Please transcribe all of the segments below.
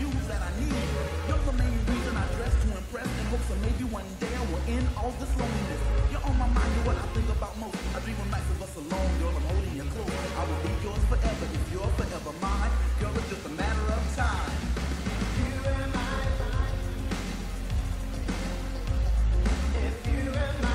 views that I need. You're the main reason I dress to impress, in hopes that maybe one day I will end all this loneliness. You're on my mind, you're what I think about most. I dream of nights of us alone, girl, I'm holding you close. I will be yours forever if you're forever mine. Girl, it's just a matter of time. You and I. If you and I.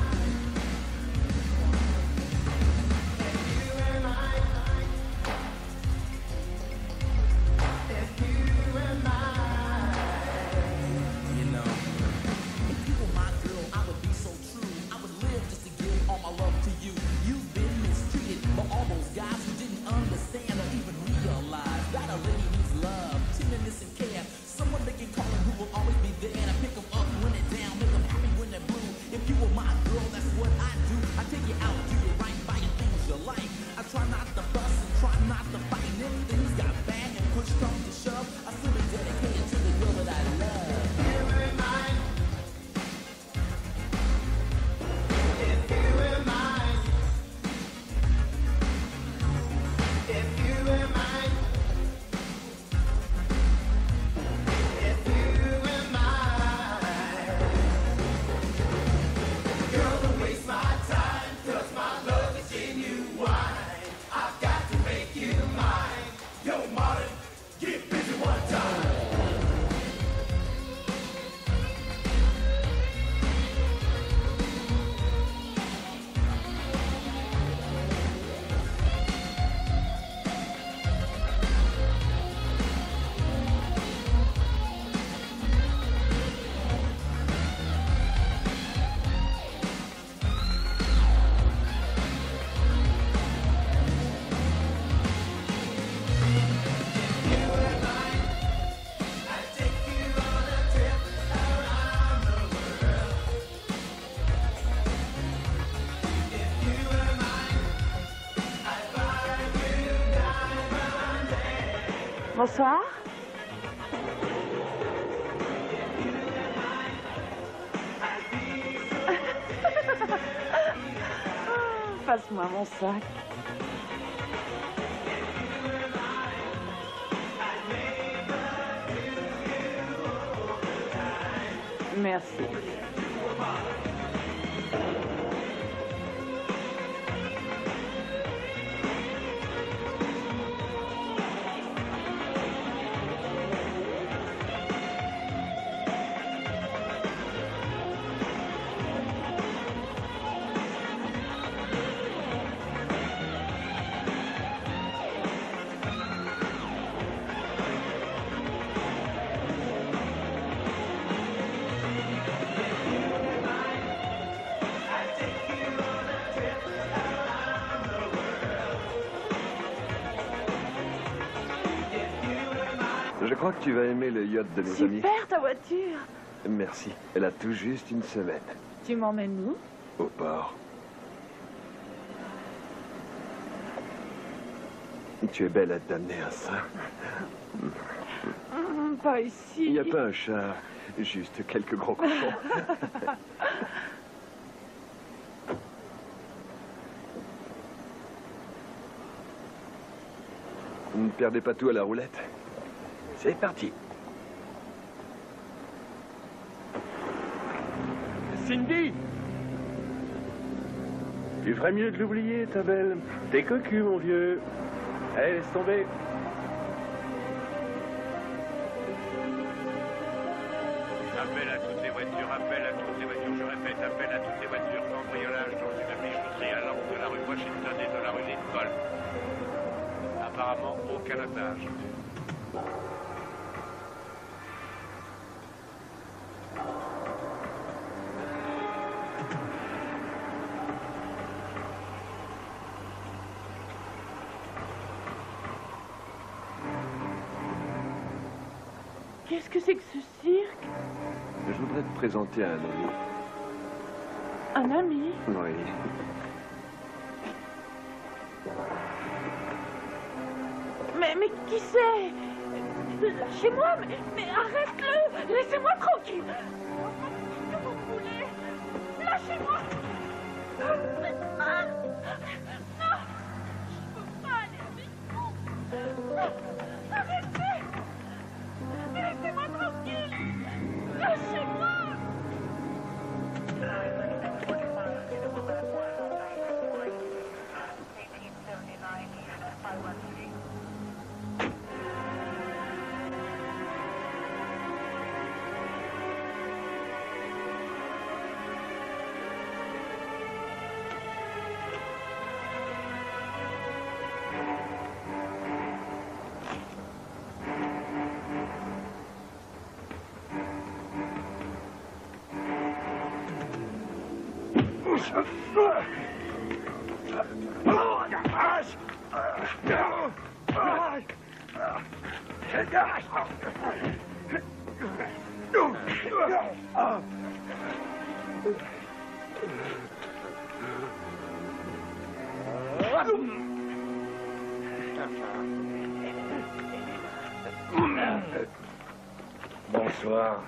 Bonsoir. Passe-moi mon sac. Merci. Je crois que tu vas aimer le yacht de mes amis. Super ta voiture. Merci. Elle a tout juste une semaine. Tu m'emmènes où? Au port. Tu es belle à t'amener à ça. Pas ici. Il n'y a pas un chat, juste quelques gros cochons. Ne perdez pas tout à la roulette. C'est parti. Cindy! Tu ferais mieux de l'oublier, ta belle. T'es cocu, mon vieux. Allez, laisse tomber. Appel à toutes les voitures, appel à toutes les voitures. Je répète, appel à toutes les voitures. Cambriolage dans une bijouterie à l'angle de la rue Washington et de la rue Lincoln. Apparemment, aucun otage. Qu'est-ce que c'est que ce cirque? Je voudrais te présenter un ami. Un ami? Oui. Mais qui c'est? Lâchez-moi, mais arrête-le! Laissez-moi tranquille! Qu'est-ce que vous voulez? Lâchez-moi! Non! Je peux pas aller avec vous! Arrêtez! Bonsoir.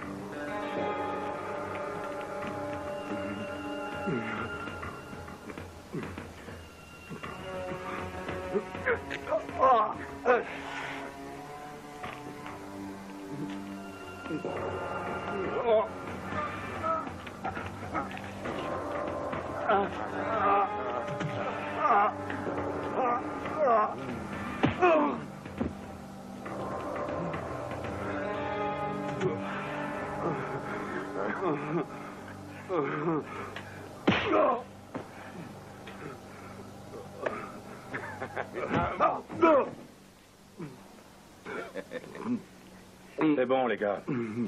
C'est bon, les gars.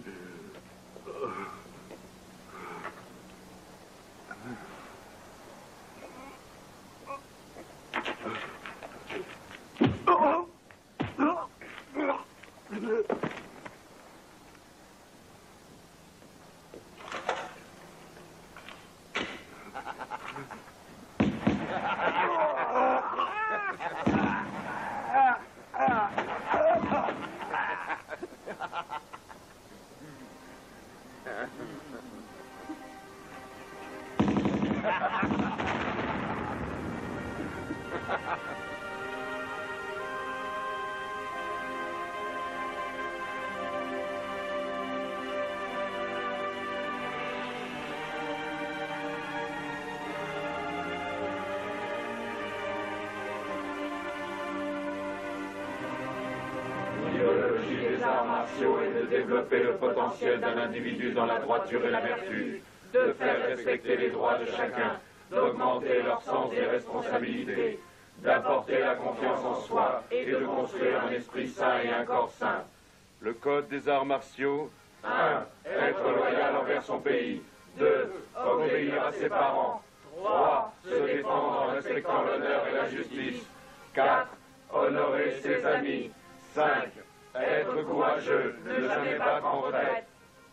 Des arts martiaux et de développer le potentiel d'un individu dans la droiture et la vertu, de faire respecter les droits de chacun, d'augmenter leur sens des responsabilités, d'apporter la confiance en soi et de construire un esprit sain et un corps sain. Le code des arts martiaux. 1. Être loyal envers son pays. 2. Obéir à ses parents. 3. Se défendre en respectant l'honneur et la justice. 4. Honorer ses amis. 5. Être courageux, ne jamais battre en retraite.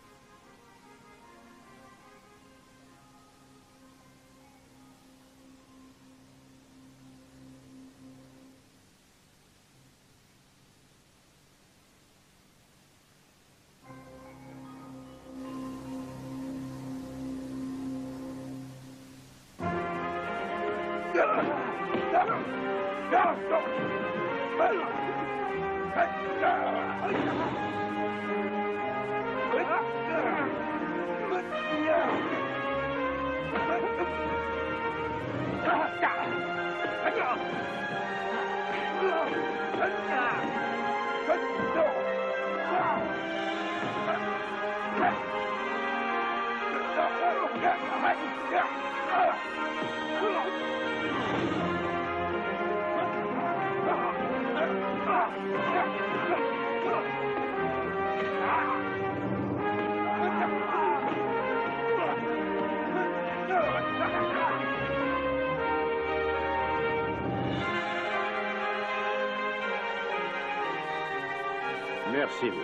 Merci, monsieur.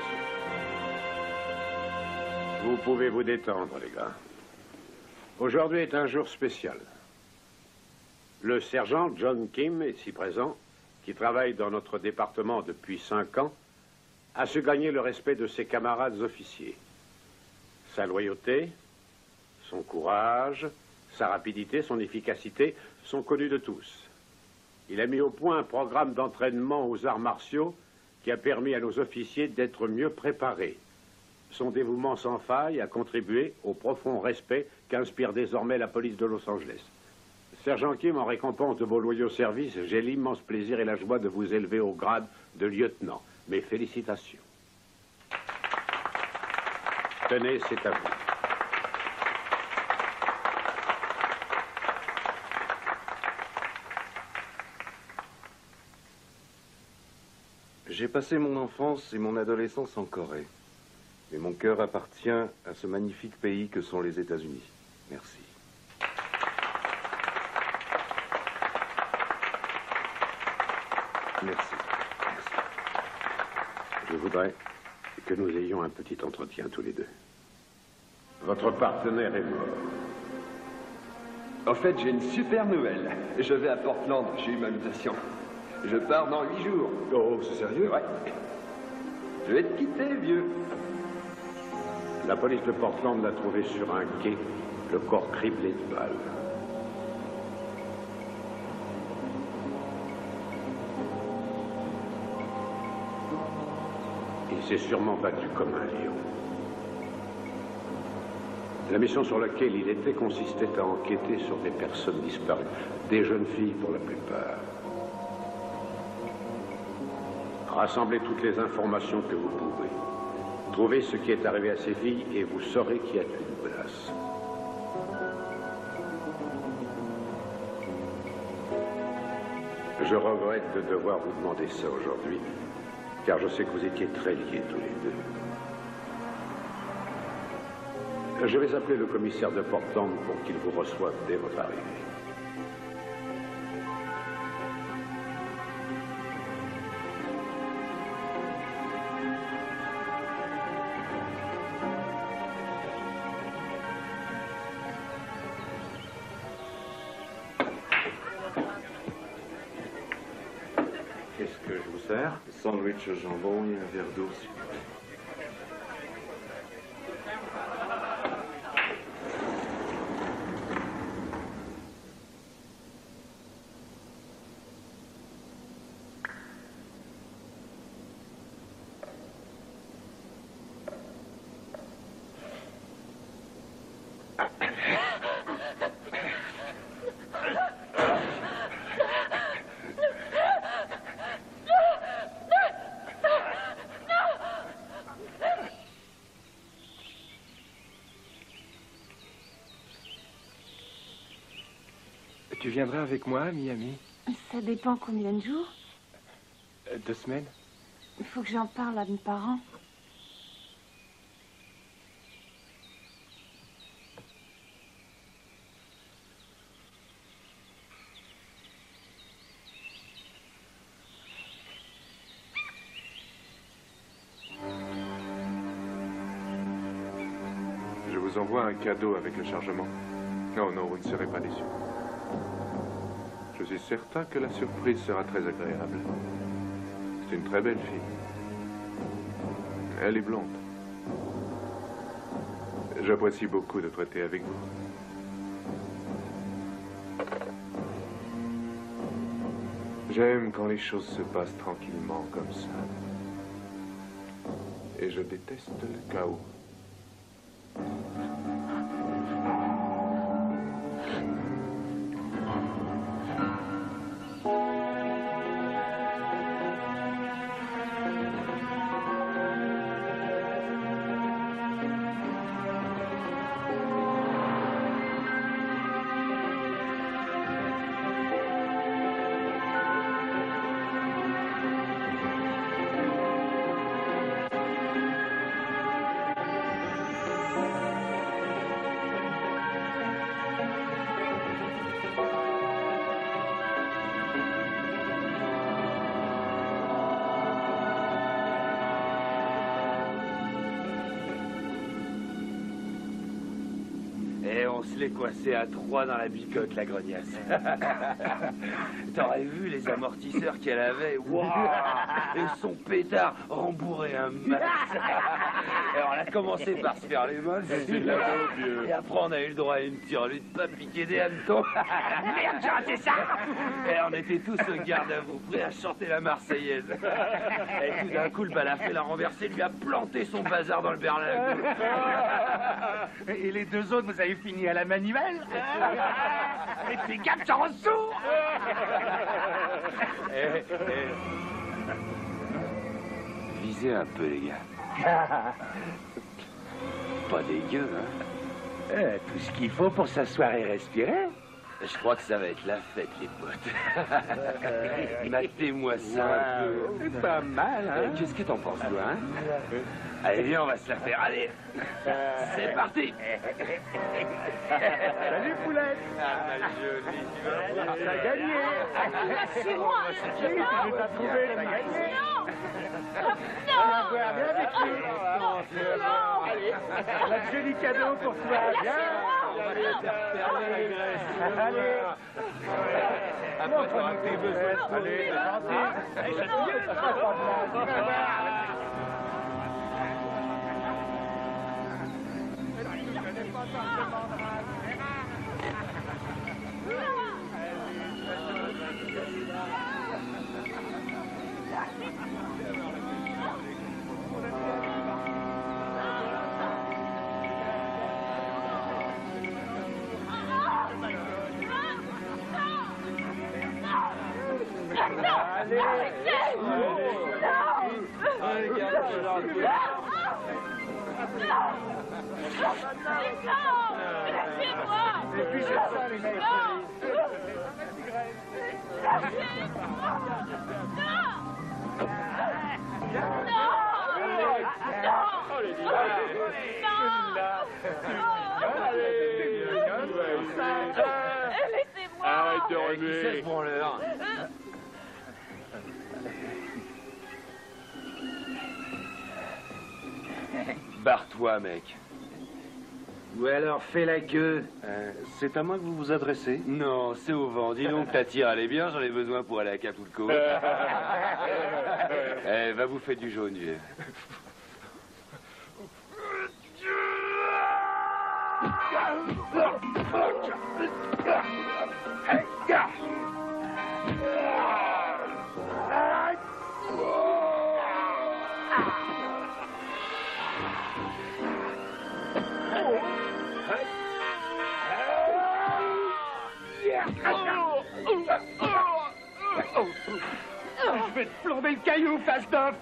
Vous pouvez vous détendre, les gars. Aujourd'hui est un jour spécial. Le sergent John Kim, ici présent, qui travaille dans notre département depuis 5 ans, a su gagner le respect de ses camarades officiers. Sa loyauté, son courage, sa rapidité, son efficacité sont connus de tous. Il a mis au point un programme d'entraînement aux arts martiaux qui a permis à nos officiers d'être mieux préparés. Son dévouement sans faille a contribué au profond respect qu'inspire désormais la police de Los Angeles. Sergent Kim, en récompense de vos loyaux services, j'ai l'immense plaisir et la joie de vous élever au grade de lieutenant. Mes félicitations. Tenez, c'est à vous. J'ai passé mon enfance et mon adolescence en Corée. Et mon cœur appartient à ce magnifique pays que sont les États-Unis. Merci. Merci. Je voudrais que nous ayons un petit entretien tous les deux. Votre partenaire est mort. En fait, j'ai une super nouvelle. Je vais à Portland, j'ai eu ma mutation. Je pars dans 8 jours. Oh, c'est sérieux? Ouais. Je vais te quitter, vieux. La police de Portland l'a trouvé sur un quai, le corps criblé de balles. Il s'est sûrement battu comme un lion. La mission sur laquelle il était consistait à enquêter sur des personnes disparues, des jeunes filles pour la plupart. Rassemblez toutes les informations que vous pouvez. Trouvez ce qui est arrivé à ces filles et vous saurez qui a tué Nicolas. Je regrette de devoir vous demander ça aujourd'hui, car je sais que vous étiez très liés tous les deux. Je vais appeler le commissaire de Portland pour qu'il vous reçoive dès votre arrivée. Qu'est-ce que je vous sers? Sandwich au jambon et un verre d'eau, s'il vous plaît. Tu viendras avec moi à Miami? Ça dépend combien de jours. 2 semaines. Il faut que j'en parle à mes parents. Je vous envoie un cadeau avec le chargement. Non, non, vous ne serez pas déçus. Je suis certain que la surprise sera très agréable. C'est une très belle fille. Elle est blonde. J'apprécie beaucoup de traiter avec vous. J'aime quand les choses se passent tranquillement comme ça. Et je déteste le chaos. On se l'est coincé à 3 dans la bicoque, la grognasse. T'aurais vu les amortisseurs qu'elle avait? Wow. Et son pétard rembourré un max. Alors on a commencé par se faire les mains. Et après on a eu le droit à une tirelute pas piquée des hannetons. Merde, j'ai raté ça. Et on était tous au garde à vous, prêts à chanter la Marseillaise. Et tout d'un coup, le balafré l'a renversé, lui a planté son bazar dans le berlingot. Et les 2 autres, vous avez fini à la manuelle? Et fais gaffe, j'en ressous! Visez un peu, les gars. Pas dégueu, hein? Tout ce qu'il faut pour s'asseoir et respirer. Je crois que ça va être la fête, les potes. Matez-moi ça un peu. C'est pas mal, hein? Qu'est-ce que t'en penses, toi, hein? Allez, viens, on va se la faire. Allez, c'est parti. Salut, poulette. Ah, ma jolie, tu vas voir. T'as gagné. Lâchez-moi. Oui, tu t'as trouvé, t'as gagné. Non. Viens avec nous. Allez, on a de jolis cadeaux pour toi. Viens. Allez. Montre-nous tes besoins. Allez, c'est gentil. Allez, ça te Allez. Arrêtez. Lâchez-moi. Et puis c'est ça, les mecs. Laissez-moi. Arrête de Qui c'est remuer. ce branleur? Barre-toi, mec. Ou alors fais la queue. C'est à moi que vous vous adressez? Non, c'est au vent. Dis donc, ta tire, elle est bien, j'en ai besoin pour aller à Acapulco. Eh, va bouffer du jaune, vieux. Je vais te plomber le caillou, face d'off.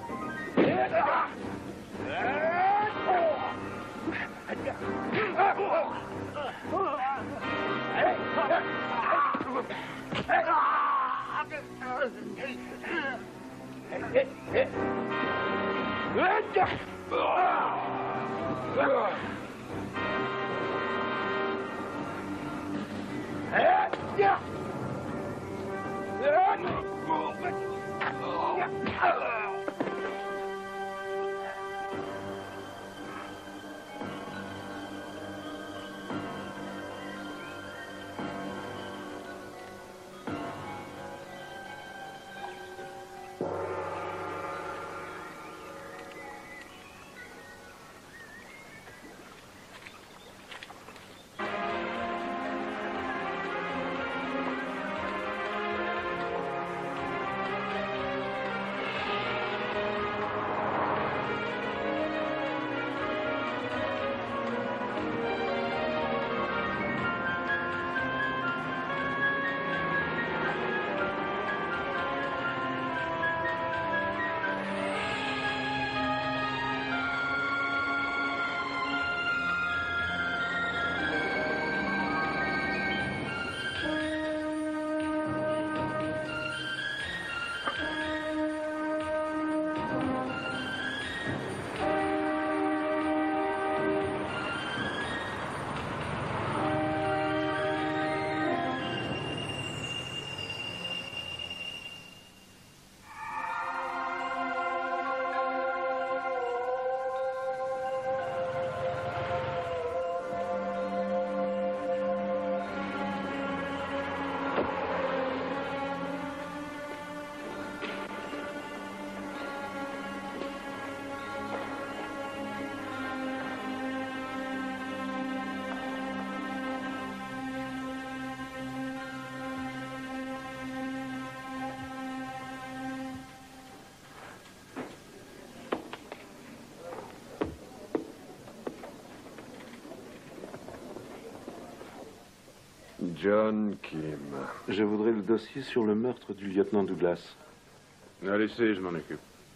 John Kim. Je voudrais le dossier sur le meurtre du lieutenant Douglas. Laissez, je m'en occupe.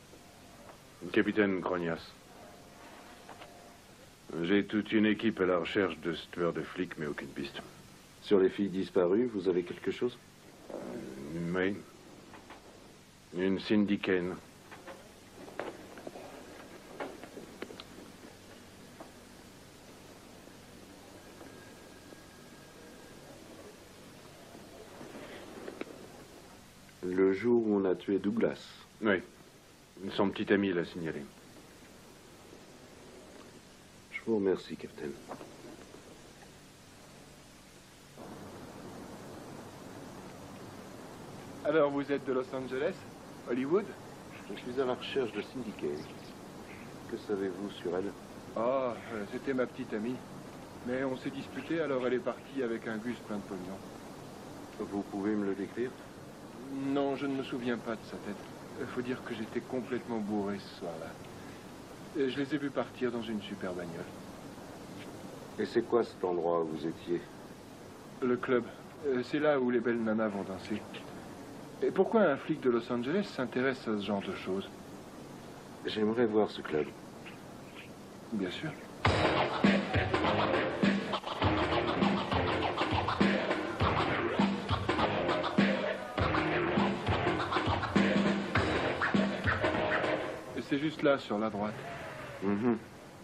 Capitaine Grognas. J'ai toute une équipe à la recherche de ce tueur de flics, mais aucune piste. Sur les filles disparues, vous avez quelque chose? Oui. Une Cindy Kane. Le jour où on a tué Douglas. Oui. Son petit ami l'a signalé. Je vous remercie, Capitaine. Alors, vous êtes de Los Angeles? Hollywood? Je suis à la recherche de Cindy Kane. Que savez-vous sur elle? Ah, c'était ma petite amie. Mais on s'est disputé, alors elle est partie avec un gus plein de pognon. Vous pouvez me le décrire? Non, je ne me souviens pas de sa tête. Il faut dire que j'étais complètement bourré ce soir-là. Et je les ai vus partir dans une super bagnole. Et c'est quoi cet endroit où vous étiez? Le club. C'est là où les belles nanas vont danser. Et pourquoi un flic de Los Angeles s'intéresse à ce genre de choses? J'aimerais voir ce club. Bien sûr. C'est juste là, sur la droite. Mm-hmm.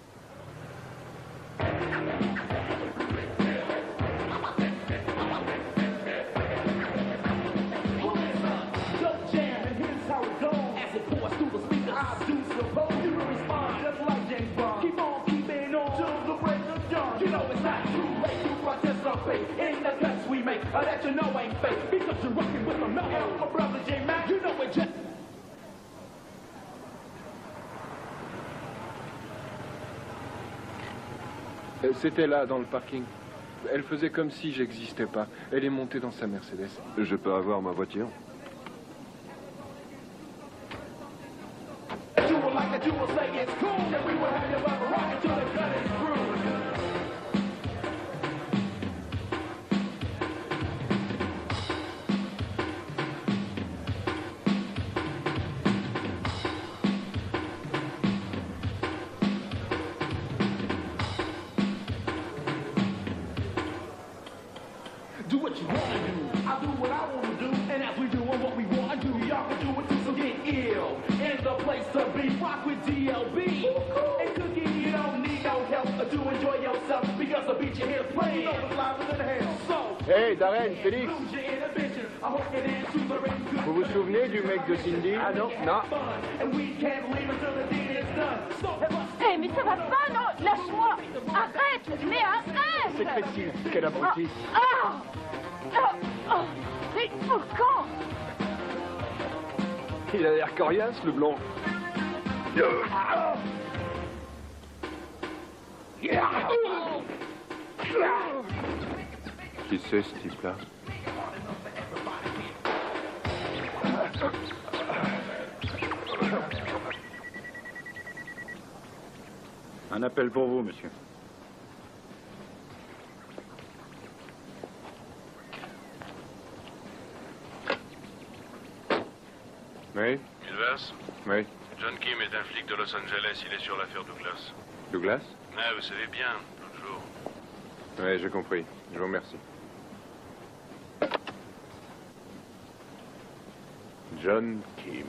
C'était là, dans le parking. Elle faisait comme si j'existais pas. Elle est montée dans sa Mercedes. Je peux avoir ma voiture? Do what you wanna do, I'll do what I wanna do, and as we doing what we wanna do, y'all can do it too, so get ill. In the place to be, rock with DLB. And Cookie, you don't need no help to enjoy yourself, because the beat you hear playing, you know it's live than hell. So, hey, Darren, Félix. lose your inhibition, I hope you dance to the rhythm. Vous vous souvenez du mec de Cindy? Ah non, non. And we can't leave until the deed is done. So, Hé, mais ça va pas, non? Lâche-moi! Arrête! Mais arrête! C'est Christine, quel abruti. Ah! Ah! Ah! Mais pour quand? Il a l'air coriace, le blond. Qui c'est, ce type-là? Un appel pour vous, monsieur. Oui? Milvers? Oui. John Kim est un flic de Los Angeles, il est sur l'affaire Douglas. Douglas? Ah, vous savez bien, toujours. Oui, j'ai compris. Je vous remercie. John Kim.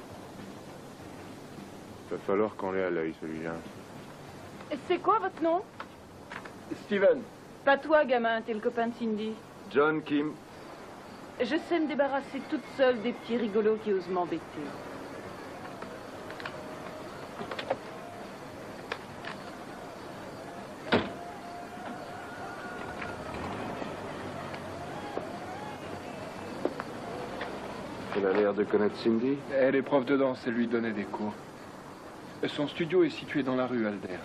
Va falloir qu'on l'ait à l'œil, celui-là. C'est quoi votre nom? Steven. Pas toi, gamin, t'es le copain de Cindy. John Kim. Je sais me débarrasser toute seule des petits rigolos qui osent m'embêter. Elle a l'air de connaître Cindy. Elle est prof de danse, elle lui donnait des cours. Son studio est situé dans la rue Alder.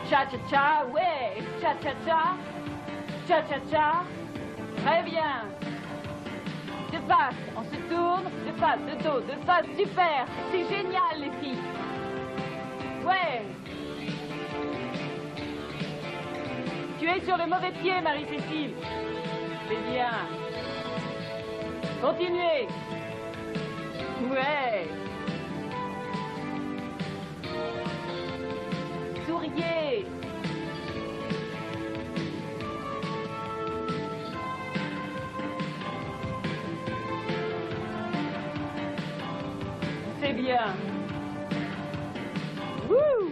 Cha-cha-cha, ouais. Cha-cha-cha. Cha-cha-cha. Très bien. De face, on se tourne. De face, de dos, de face. Super. C'est génial, les filles. Ouais. Tu es sur le mauvais pied, Marie-Cécile. C'est bien. Continuez. Ouais. Souriez. C'est bien. Wouh!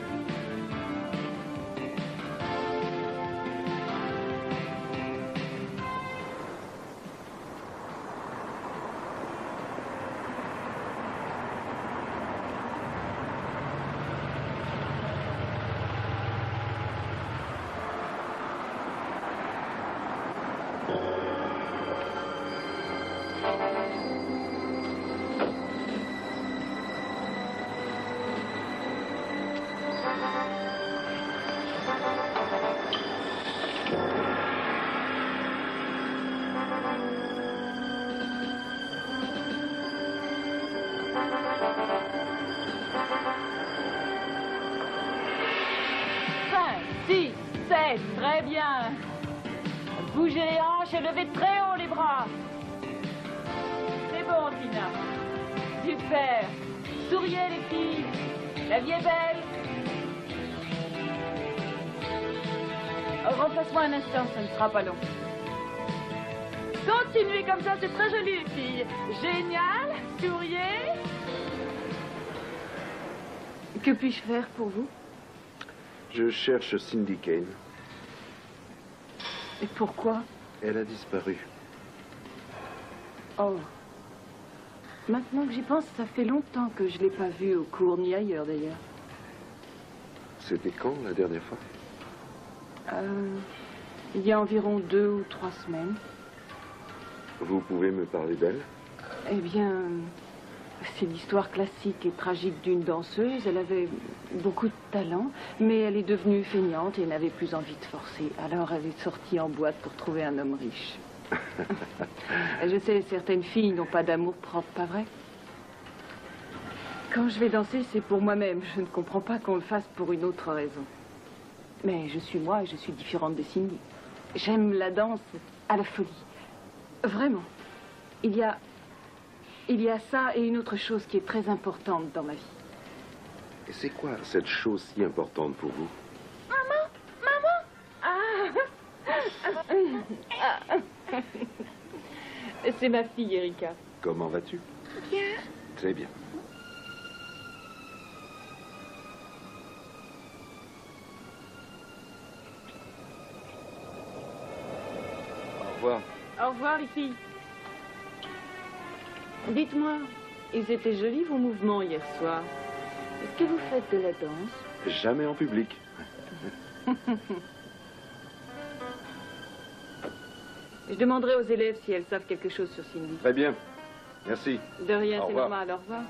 6, 7, très bien. Bougez les hanches et levez très haut les bras. C'est bon, Tina. Super. Souriez, les filles. La vie est belle. Repasse-moi un instant, ça ne sera pas long. Continuez comme ça, c'est très joli, les filles. Génial. Souriez. Que puis-je faire pour vous? Je cherche Cindy Kane. Et pourquoi? Elle a disparu. Oh. Maintenant que j'y pense, ça fait longtemps que je ne l'ai pas vue au cours, ni ailleurs d'ailleurs. C'était quand, la dernière fois? Il y a environ 2 ou 3 semaines. Vous pouvez me parler d'elle? Eh bien, c'est l'histoire classique et tragique d'une danseuse. Elle avait beaucoup de talent, mais elle est devenue feignante et n'avait plus envie de forcer. Alors elle est sortie en boîte pour trouver un homme riche. Je sais, certaines filles n'ont pas d'amour propre, pas vrai? Quand je vais danser, c'est pour moi-même. Je ne comprends pas qu'on le fasse pour une autre raison. Mais je suis moi et je suis différente de Cindy. J'aime la danse à la folie. Vraiment. Il y a ça et une autre chose qui est très importante dans ma vie. Et c'est quoi cette chose si importante pour vous? Maman! C'est ma fille, Erika. Comment vas-tu? Bien. Très bien. Au revoir. Au revoir, les filles. Dites-moi, ils étaient jolis vos mouvements hier soir. Est-ce que vous faites de la danse? Jamais en public. Je demanderai aux élèves si elles savent quelque chose sur Cindy. Très bien. Merci. De rien, Au c'est revoir. normal. Au revoir.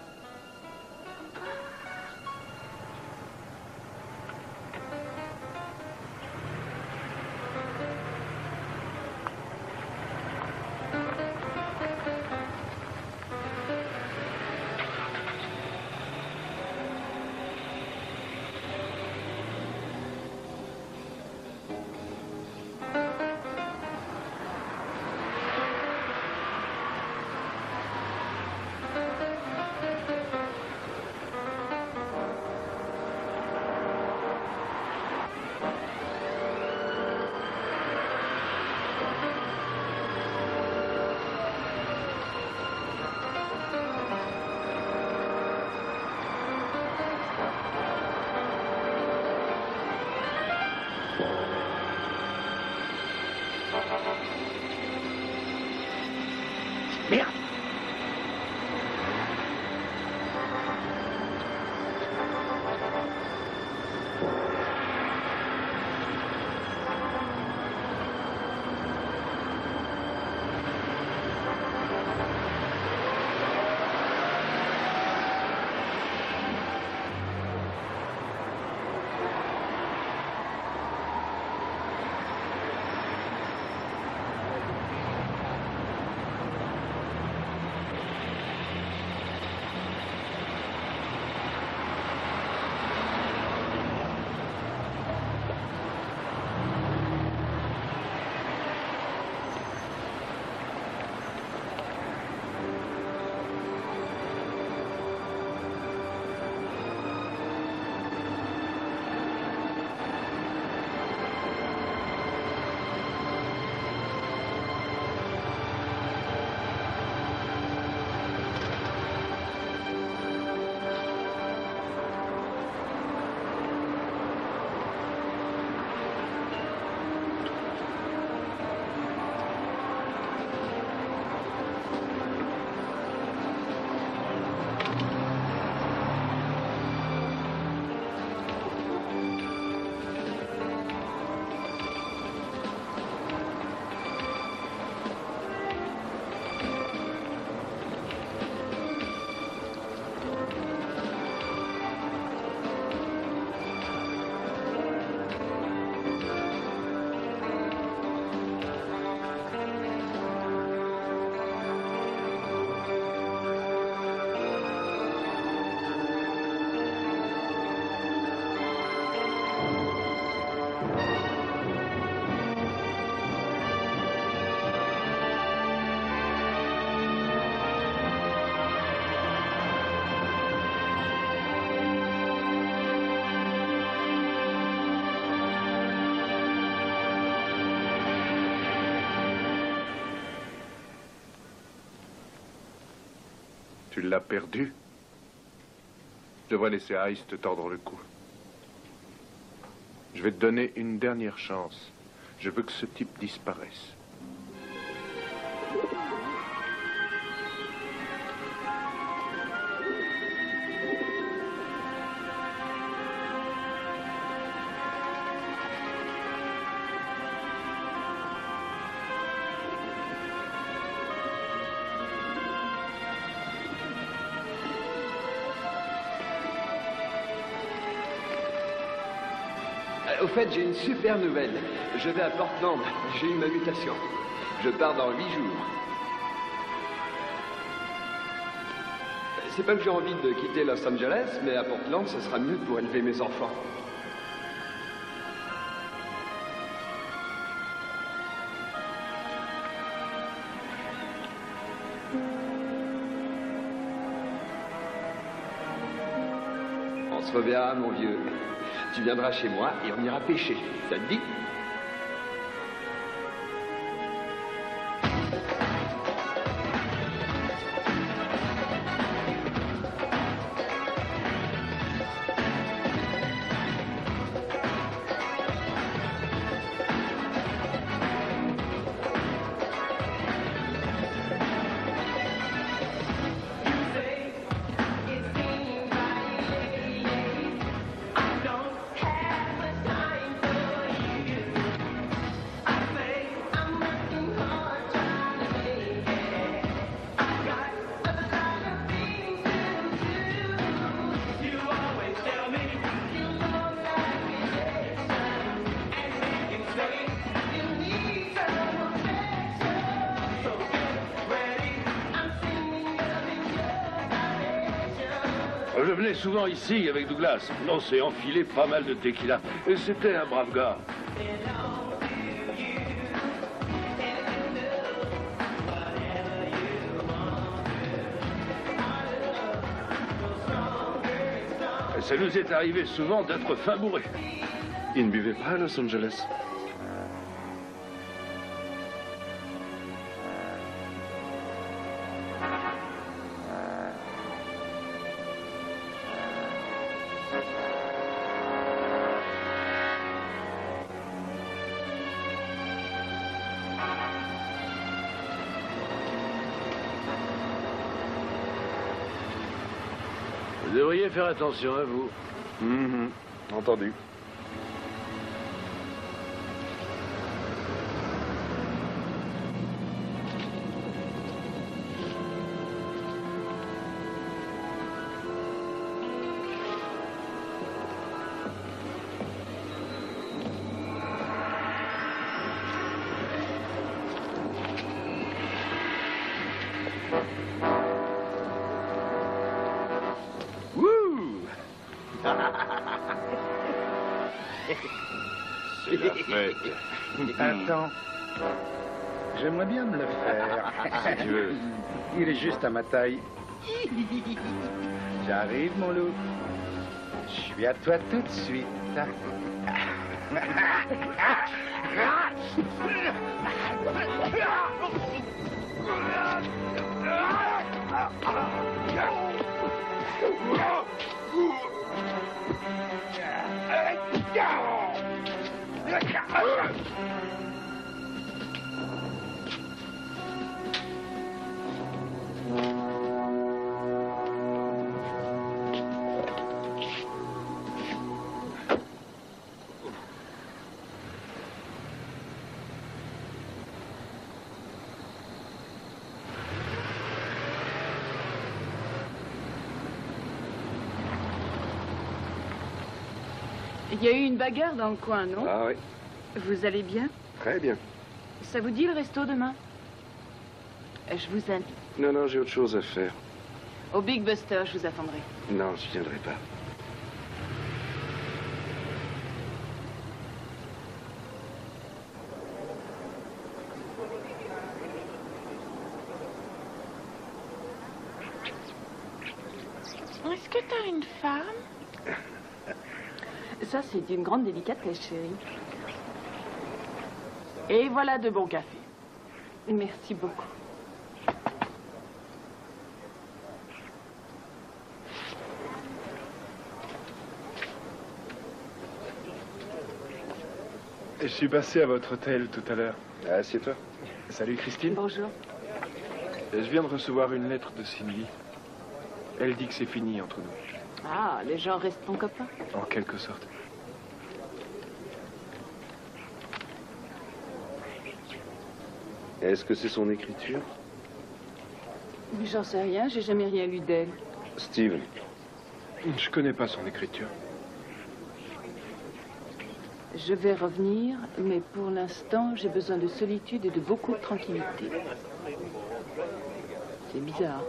Merde! Tu l'as perdu? Je devrais laisser Ice te tordre le cou. Je vais te donner une dernière chance. Je veux que ce type disparaisse. Au fait, j'ai une super nouvelle. Je vais à Portland. J'ai eu ma mutation. Je pars dans 8 jours. C'est pas que j'ai envie de quitter Los Angeles, mais à Portland, ce sera mieux pour élever mes enfants. On se reverra, mon vieux. Tu viendras chez moi et on ira pêcher. Ça te dit? Je venais souvent ici avec Douglas. On s'est enfilé pas mal de tequila. Et c'était un brave gars. Et ça nous est arrivé souvent d'être fin bourrés. Il ne buvait pas à Los Angeles. Vous devriez faire attention à vous. Entendu. C'est la fête. Attends. J'aimerais bien me le faire. Si tu veux. Il est juste à ma taille. J'arrive, mon loup. Je suis à toi tout de suite. Il y a eu une bagarre dans le coin, non? Ah oui. Vous allez bien? Très bien. Ça vous dit le resto demain? Je vous invite. Non, j'ai autre chose à faire. Au Big Buster, je vous attendrai. Non, je viendrai pas. Est-ce que t'as une femme? Ça, c'est d'une grande délicatesse, chérie. Et voilà de bons cafés. Merci beaucoup. Je suis passé à votre hôtel tout à l'heure. Assieds-toi. Salut Christine. Bonjour. Je viens de recevoir une lettre de Cindy. Elle dit que c'est fini entre nous. Ah, les gens restent ton copain. En quelque sorte. Est-ce que c'est son écriture? J'en sais rien, j'ai jamais rien lu d'elle. Steven. Je connais pas son écriture. Je vais revenir, mais pour l'instant, j'ai besoin de solitude et de beaucoup de tranquillité. C'est bizarre.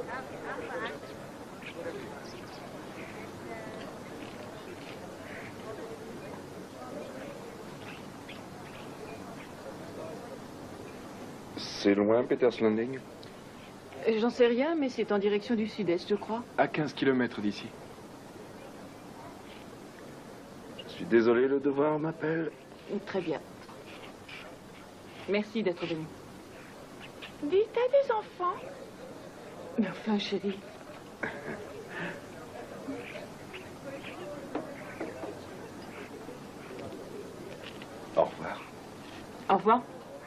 C'est loin, Peters Landing? J'en sais rien, mais c'est en direction du sud-est, je crois. À 15 km d'ici. Je suis désolé, le devoir m'appelle. Très bien. Merci d'être venu. Dis, t'as des enfants? Mais enfin, chérie. Au revoir. Au revoir.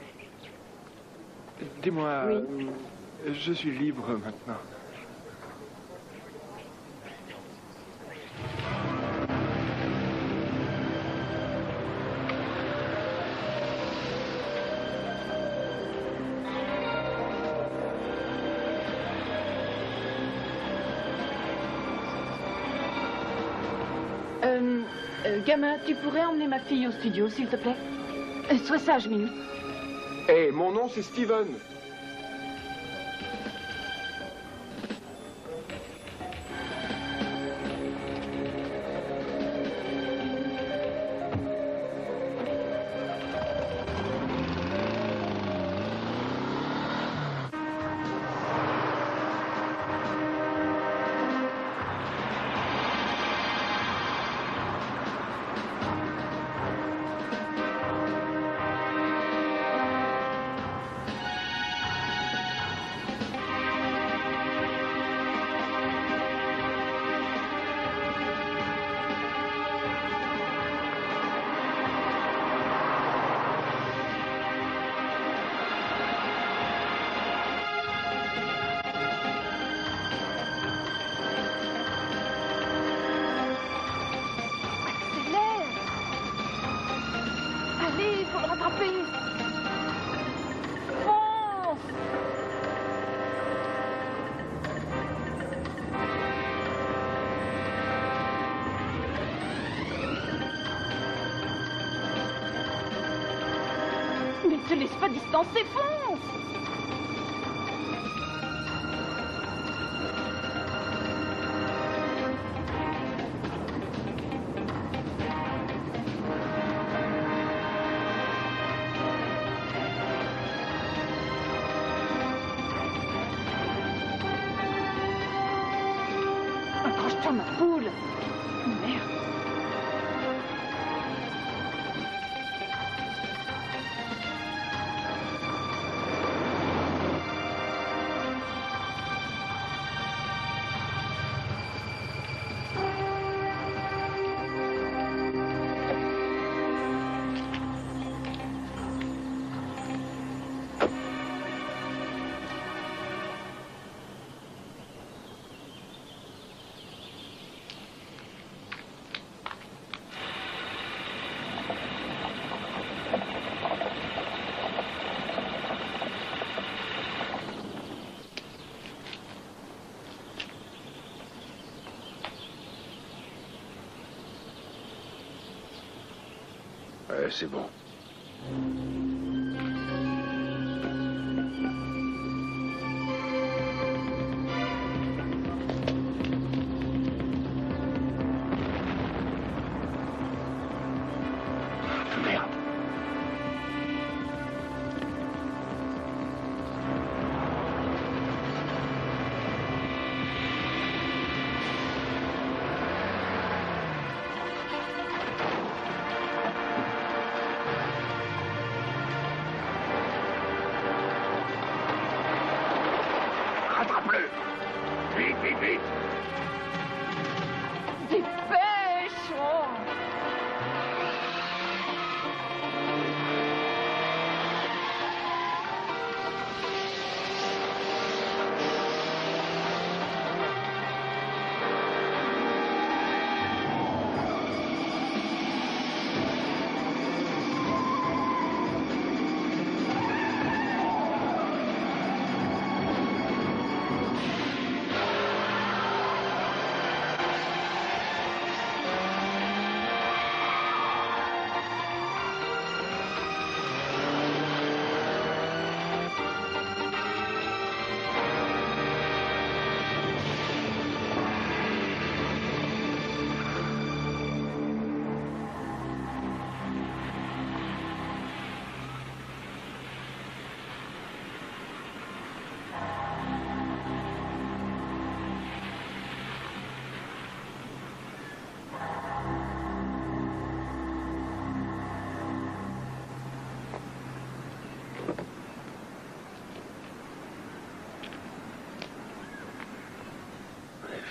Dis-moi, Oui. Je suis libre maintenant. Gamin, tu pourrais emmener ma fille au studio, s'il te plaît? Sois sage, Minou. Hé, mon nom c'est Steven. Ne te laisse pas distancer, fonce! Accroche-toi, ma poule! Merde! Ouais, c'est bon. Merde.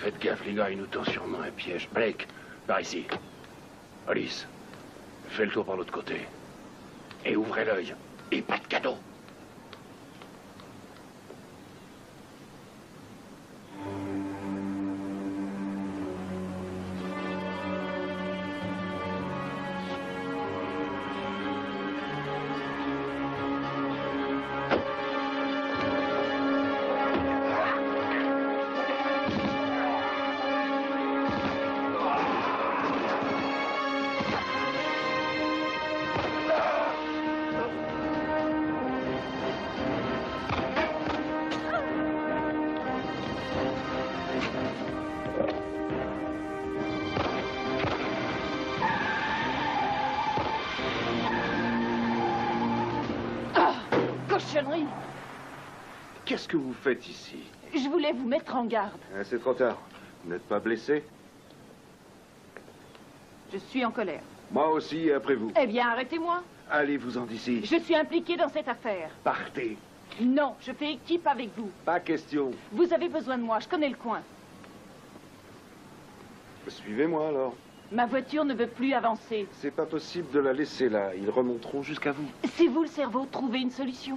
Faites gaffe, les gars, il nous tend sûrement un piège. Blake, par ici. Alice, fais le tour par l'autre côté. Et ouvrez l'œil. Et pas de cadeau. Qu'est-ce que vous faites ici? Je voulais vous mettre en garde. C'est trop tard. Vous n'êtes pas blessé? Je suis en colère. Moi aussi, et après vous. Eh bien, arrêtez-moi. Allez-vous-en d'ici. Je suis impliquée dans cette affaire. Partez. Non, je fais équipe avec vous. Pas question. Vous avez besoin de moi, je connais le coin. Suivez-moi alors. Ma voiture ne veut plus avancer. C'est pas possible de la laisser là. Ils remonteront jusqu'à vous. C'est vous le cerveau, trouvez une solution.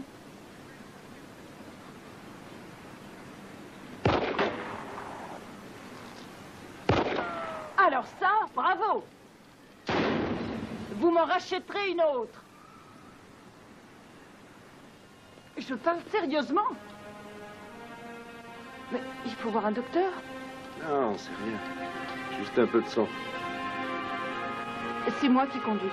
Alors ça, bravo. Vous m'en rachèterez une autre. Je parle sérieusement. Mais il faut voir un docteur. Non, c'est rien. Juste un peu de sang. C'est moi qui conduis.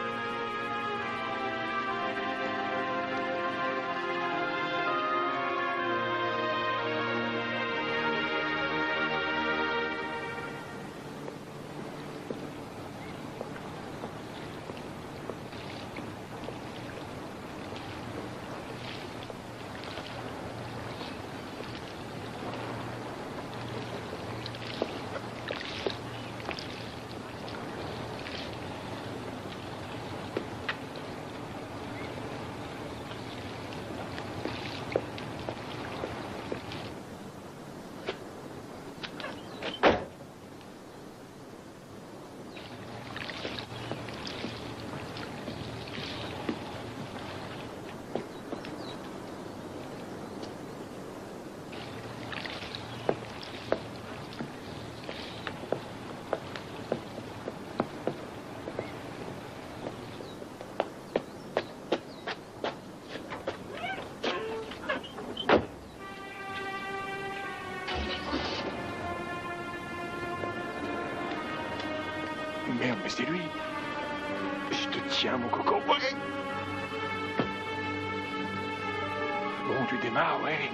Merde, mais c'est lui. Je te tiens, mon coco. Ouais. Bon, tu démarres, ouais.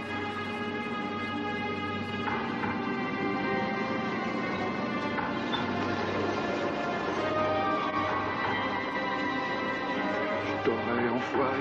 Je t'aurais enfoiré.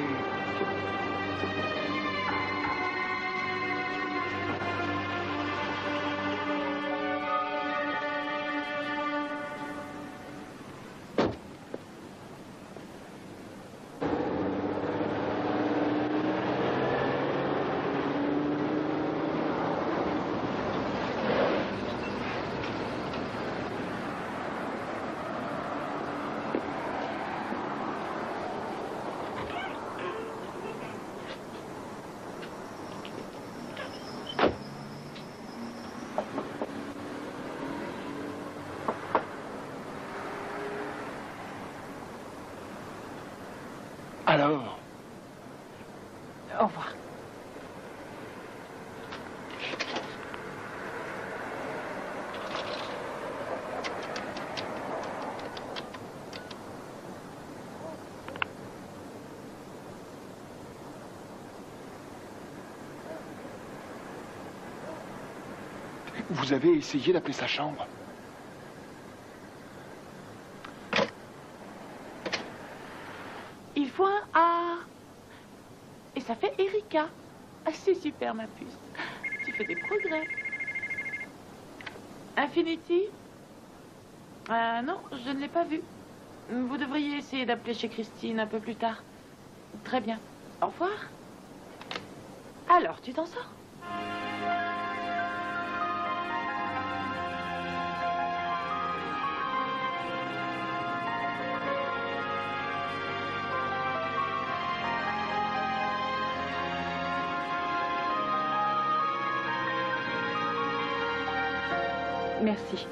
Alors? Au revoir. Vous avez essayé d'appeler sa chambre? Il faut un A. Et ça fait Erika. Ah, c'est super, ma puce. Tu fais des progrès. Infinity? Non, je ne l'ai pas vu. Vous devriez essayer d'appeler chez Christine un peu plus tard. Très bien. Au revoir. Alors, tu t'en sors? Merci.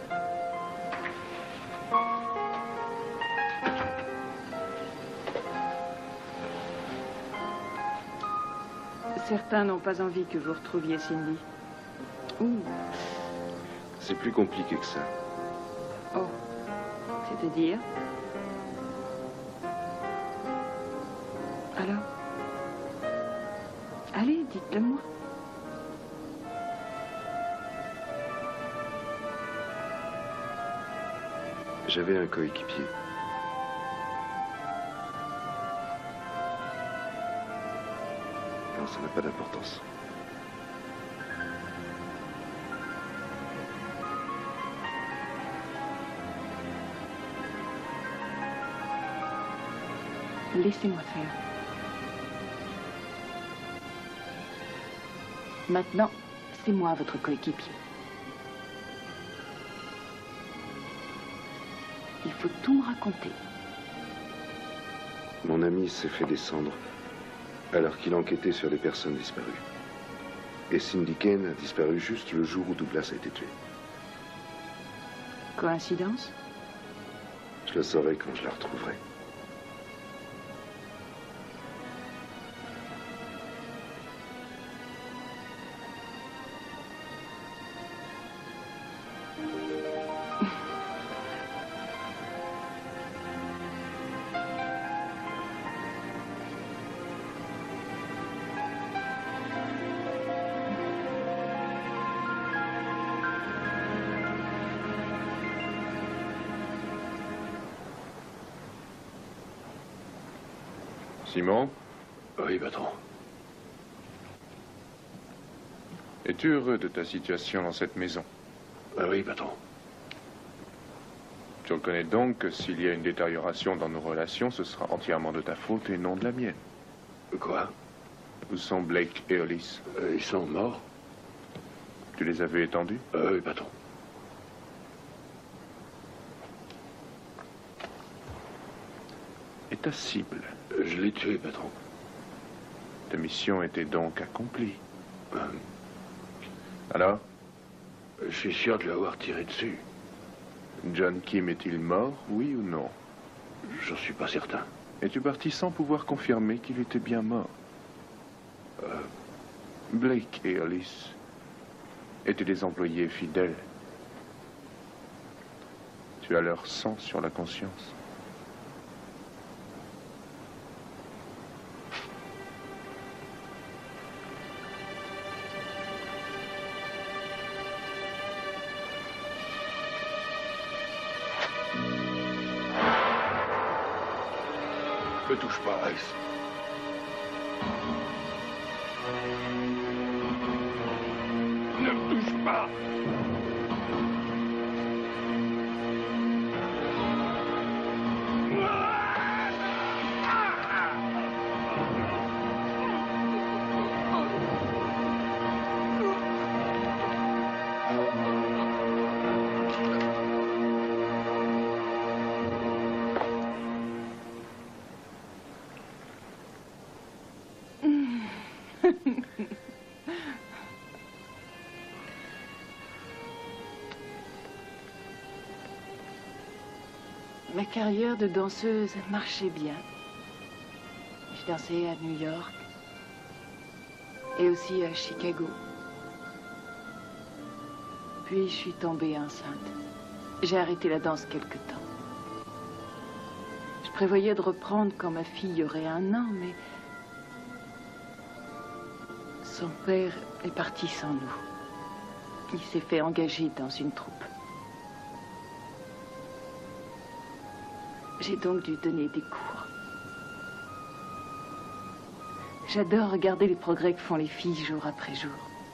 Certains n'ont pas envie que vous retrouviez Cindy. Ouh. C'est plus compliqué que ça. Oh. C'est-à-dire? Alors? Allez, dites-le moi. J'avais un coéquipier. Non, ça n'a pas d'importance. Laissez-moi faire. Maintenant, c'est moi votre coéquipier. Il faut tout me raconter. Mon ami s'est fait descendre alors qu'il enquêtait sur des personnes disparues. Et Cindy Kane a disparu juste le jour où Douglas a été tué. Coïncidence? Je le saurai quand je la retrouverai. Simon? Oui, patron. Es-tu heureux de ta situation dans cette maison? Oui, patron. Tu reconnais donc que s'il y a une détérioration dans nos relations, ce sera entièrement de ta faute et non de la mienne. Quoi? Où sont Blake et Hollis? Ils sont morts. Tu les avais étendus? Oui, patron. Et ta cible? Je l'ai tué, patron. Ta mission était donc accomplie. Alors? Je suis sûr de l'avoir tiré dessus. John Kim est-il mort, oui ou non? J'en suis pas certain. Es-tu parti sans pouvoir confirmer qu'il était bien mort? Blake et Hollis étaient des employés fidèles. Tu as leur sang sur la conscience. Ne touche pas, Ice. Ne me touche pas. Ma carrière de danseuse marchait bien. Je dansais à New York et aussi à Chicago. Puis je suis tombée enceinte. J'ai arrêté la danse quelque temps. Je prévoyais de reprendre quand ma fille aurait 1 an, mais son père est parti sans nous. Il s'est fait engager dans une troupe. J'ai donc dû donner des cours. J'adore regarder les progrès que font les filles jour après jour.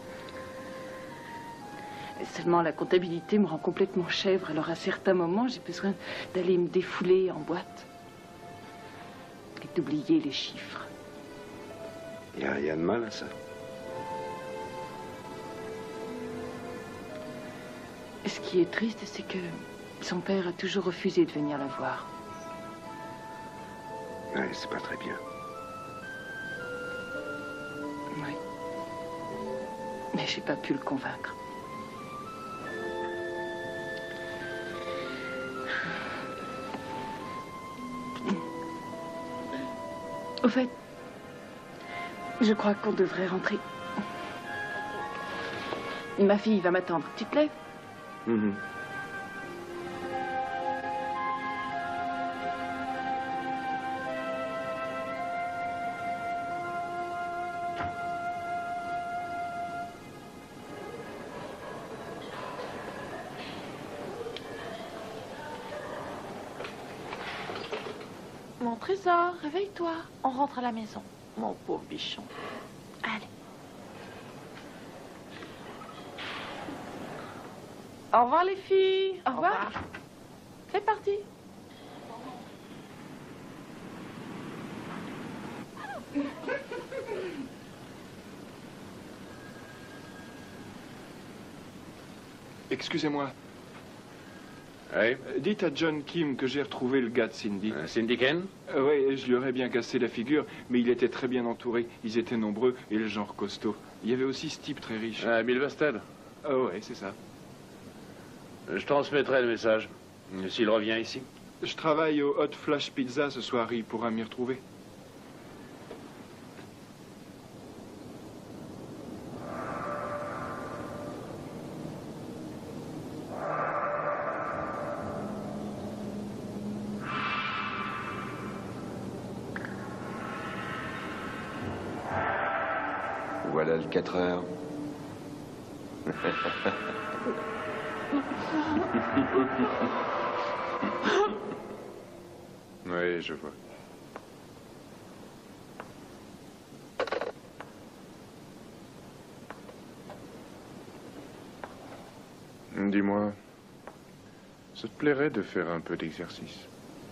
Seulement, la comptabilité me rend complètement chèvre. Alors, à certains moments, j'ai besoin d'aller me défouler en boîte et d'oublier les chiffres. Il n'y a rien de mal à ça. Ce qui est triste, c'est que son père a toujours refusé de venir la voir. Ouais, c'est pas très bien. Oui. Mais j'ai pas pu le convaincre. Au fait, je crois qu'on devrait rentrer. Ma fille va m'attendre. Tu te lèves? Mon trésor, réveille-toi. On rentre à la maison. Mon pauvre bichon. Allez. Au revoir les filles. Au revoir. C'est parti. Excusez-moi. Oui. Dites à John Kim que j'ai retrouvé le gars de Cindy. Cindy Ken? Oui, je lui aurais bien cassé la figure, mais il était très bien entouré. Ils étaient nombreux et le genre costaud. Il y avait aussi ce type très riche. Bill Basted? Oui, c'est ça. Je transmettrai le message. S'il revient ici. Je travaille au Hot Flash Pizza ce soir. Il pourra m'y retrouver. Voilà le 4 heures. Oui, je vois. Dis-moi, ça te plairait de faire un peu d'exercice?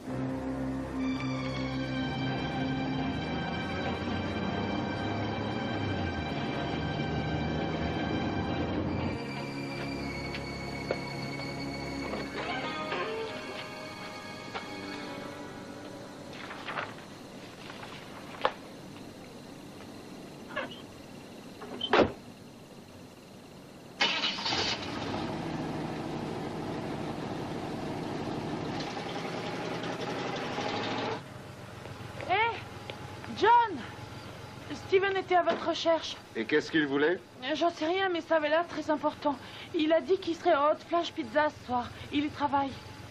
Steven était à votre recherche. Et qu'est-ce qu'il voulait? J'en sais rien, mais ça avait l'air très important. Il a dit qu'il serait au Hot Flash Pizza ce soir. Il y travaille.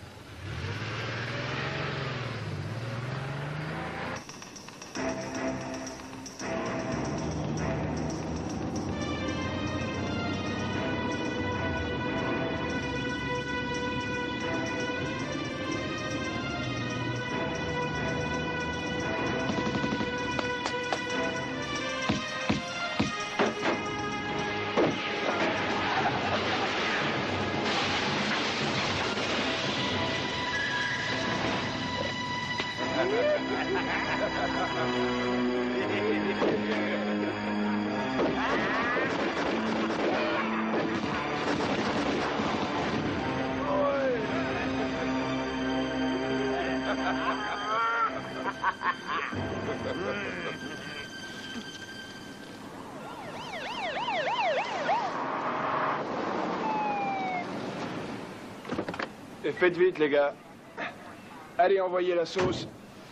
Et faites vite, les gars. Allez, envoyez la sauce.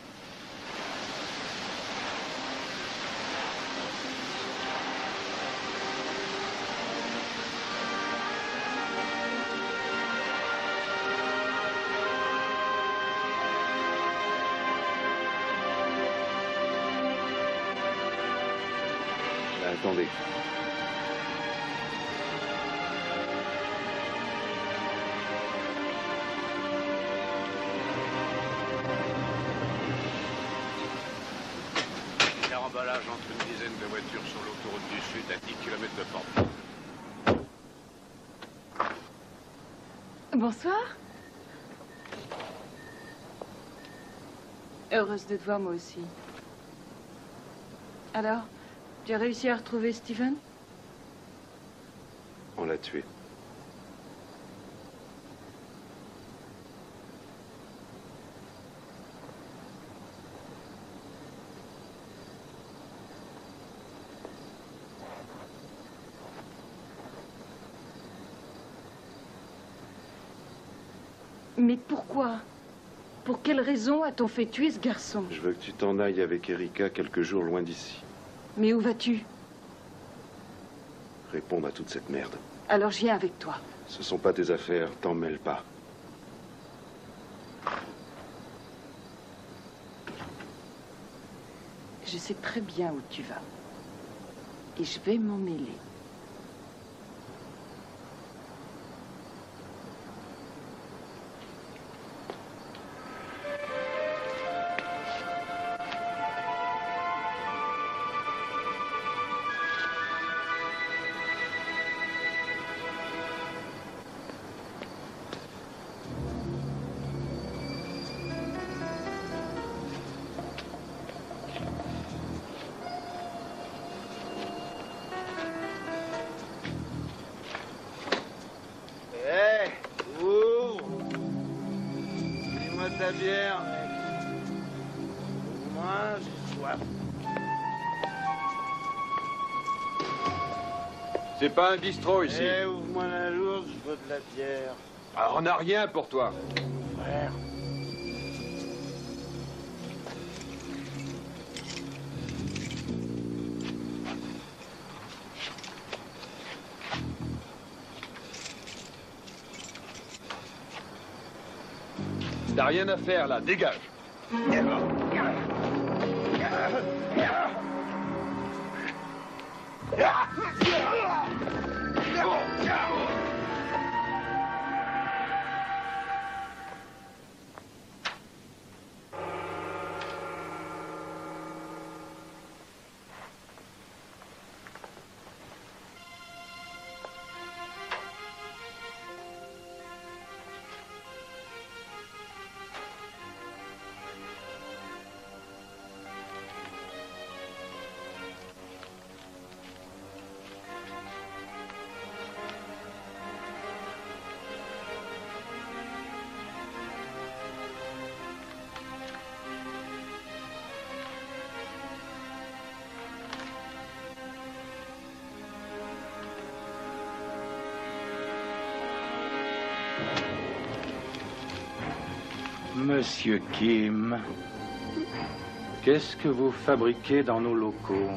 Attendez. Caramballage entre une dizaine de voitures sur l'autoroute du Sud à 10 km de Fort. Bonsoir. Heureuse de te voir, moi aussi. Alors, tu as réussi à retrouver Steven? On l'a tué. Mais pourquoi? pour quelle raison a-t-on fait tuer ce garçon? Je veux que tu t'en ailles avec Erika quelques jours loin d'ici. Mais où vas-tu? Répondre à toute cette merde. Alors je viens avec toi. Ce sont pas tes affaires, t'en mêle pas. Je sais très bien où tu vas. Et je vais m'en mêler. Ta bière, mec. Moi, j'ai soif. C'est pas un bistrot ici. Eh, ouvre-moi la lourde, je veux de la bière. Alors, on n'a rien pour toi. Frère. T'as rien à faire là, dégage. Monsieur Kim, qu'est-ce que vous fabriquez dans nos locaux?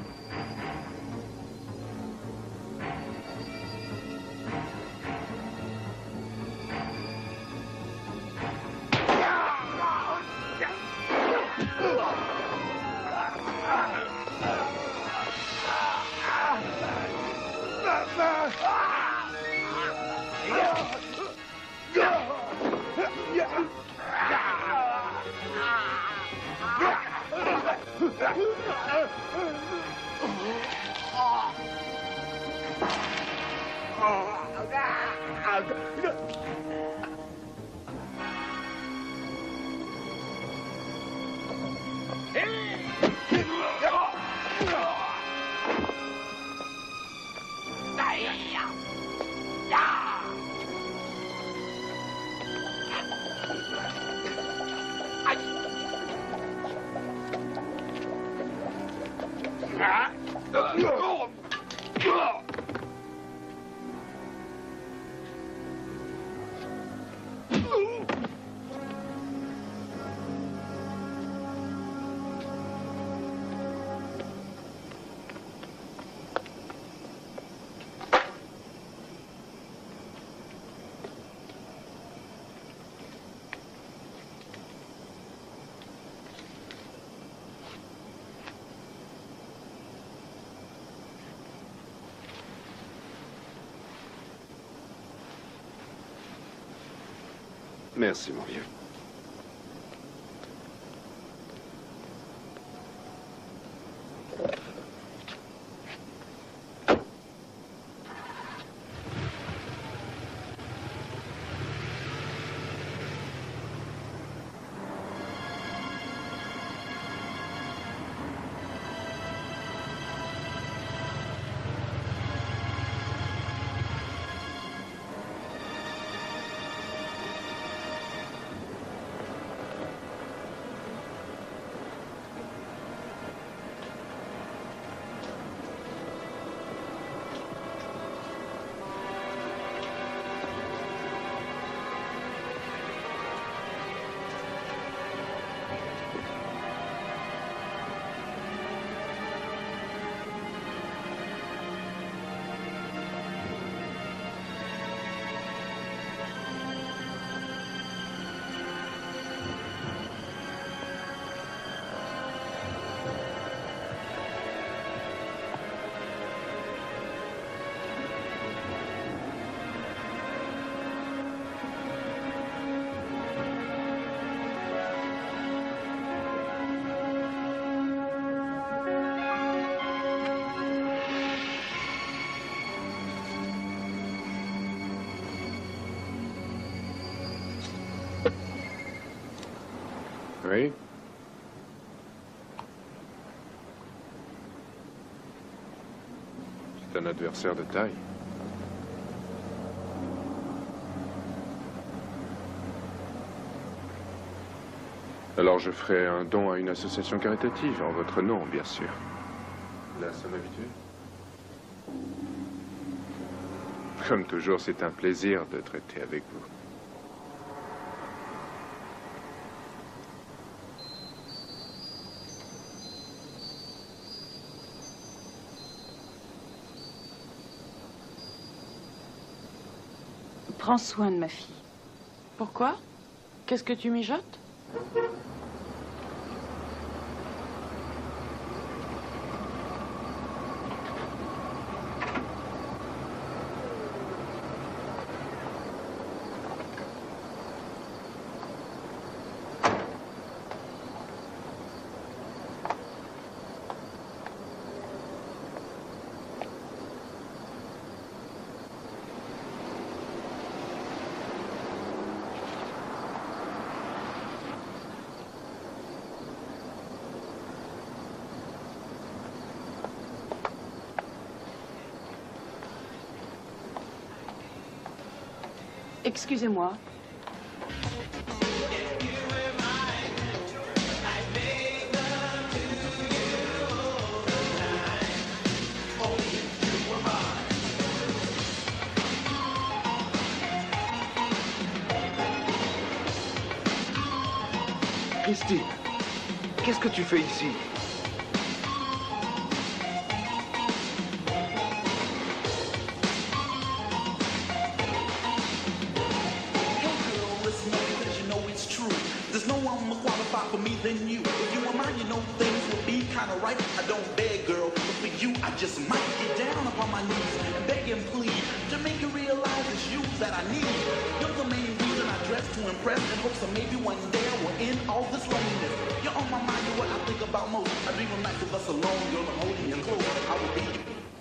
Merci, mon vieux. Oui. C'est un adversaire de taille. Alors je ferai un don à une association caritative, en votre nom, bien sûr. La somme habituée. Comme toujours, c'est un plaisir de traiter avec vous. Prends soin de ma fille. Pourquoi? Qu'est-ce que tu mijotes? Excusez-moi. Christine, qu'est-ce que tu fais ici? For me than you. If you were mine, you know things would be kinda right. I don't beg, girl, but for you, I just might get down upon my knees and beg and plead to make you realize it's you that I need. You're the main reason I dress to impress in hopes that maybe one day I will end all this loneliness. You're on my mind, you're what I think about most. I dream of nights of us alone, girl, I'm holding you close. I will be.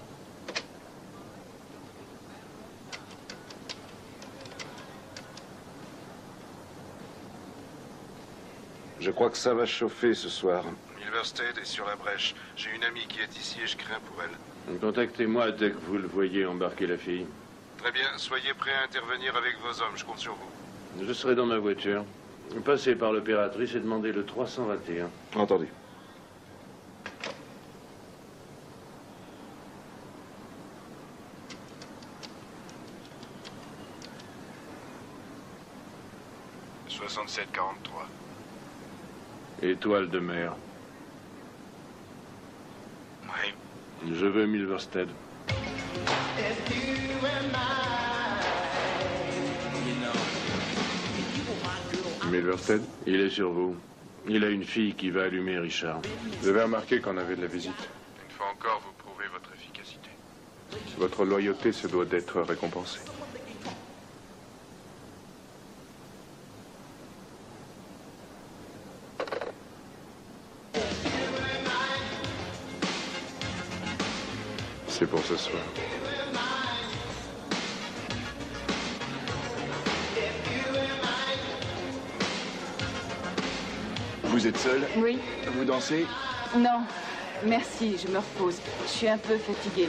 Je crois que ça va chauffer ce soir. Milverstead est sur la brèche. J'ai une amie qui est ici et je crains pour elle. Contactez-moi dès que vous le voyez embarquer la fille. Très bien, soyez prêts à intervenir avec vos hommes, je compte sur vous. Je serai dans ma voiture. Passez par l'opératrice et demandez le 321. Entendu. « 6743. Étoile de mer. Oui. Je veux Milverstead. Milverstead? Il est sur vous. Il a une fille qui va allumer Richard. Vous avez remarqué qu'on avait de la visite. Une fois encore, vous prouvez votre efficacité. Votre loyauté se doit d'être récompensée. C'est pour ce soir. Vous êtes seul? Oui. Vous dansez? Non, merci, je me repose. Je suis un peu fatiguée.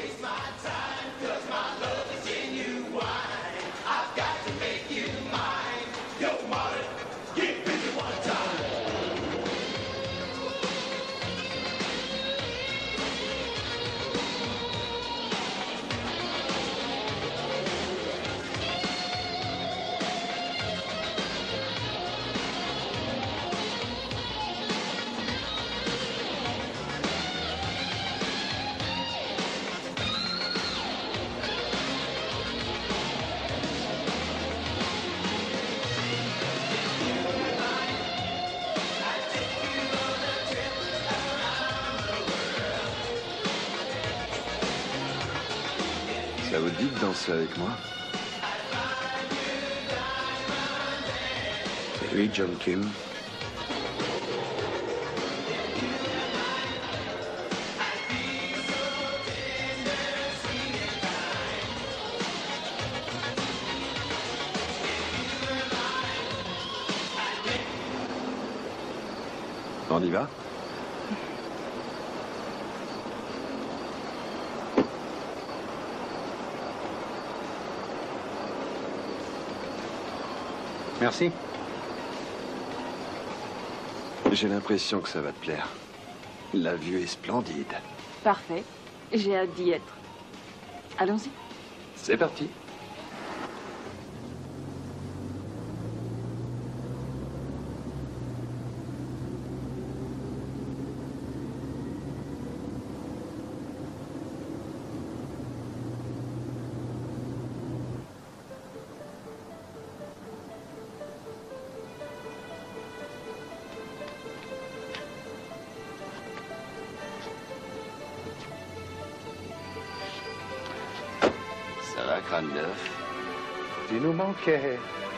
Ça vous dit de danser avec moi? Oui, John Kim. On y va? Merci. J'ai l'impression que ça va te plaire. La vue est splendide. Parfait. J'ai hâte d'y être. Allons-y. C'est parti. Ça va, crâne neuf? Tu nous manquais.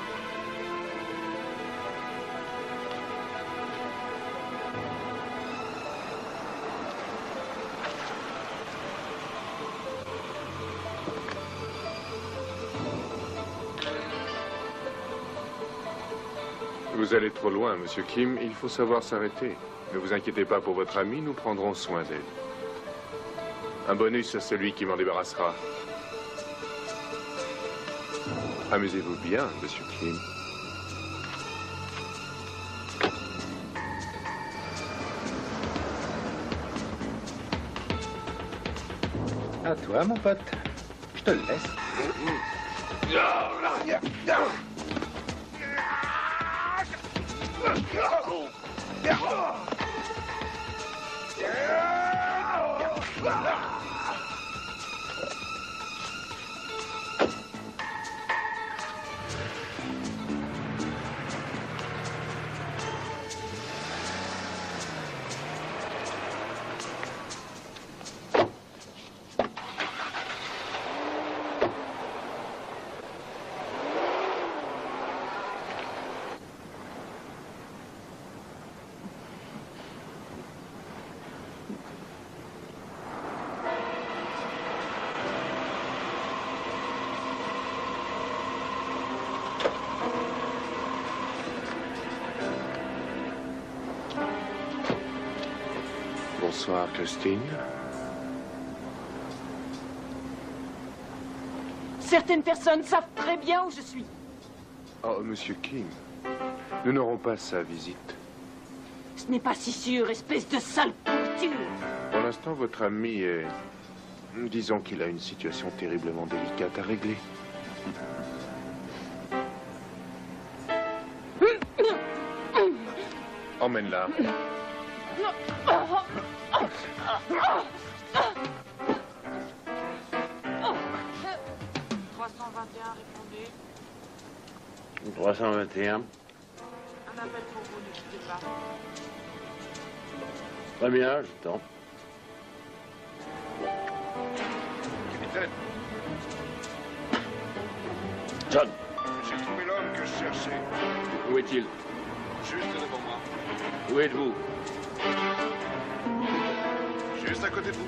Vous allez trop loin, Monsieur Kim. Il faut savoir s'arrêter. Ne vous inquiétez pas pour votre ami, nous prendrons soin d'elle. Un bonus à celui qui m'en débarrassera. Amusez-vous bien, Monsieur Kim. À toi, mon pote. Je te le laisse. Bonsoir, Christine. Certaines personnes savent très bien où je suis. Oh, Monsieur Kim, nous n'aurons pas sa visite. Ce n'est pas si sûr, espèce de sale pourriture. Pour l'instant, votre ami est... Disons qu'il a une situation terriblement délicate à régler. Emmène-la. 321, répondez. 321. Un appel pour vous, ne quittez pas. Très bien, j'attends. Capitaine, John, j'ai trouvé l'homme que je cherchais. où est-il? Juste devant moi. Où êtes-vous? Juste à côté de vous.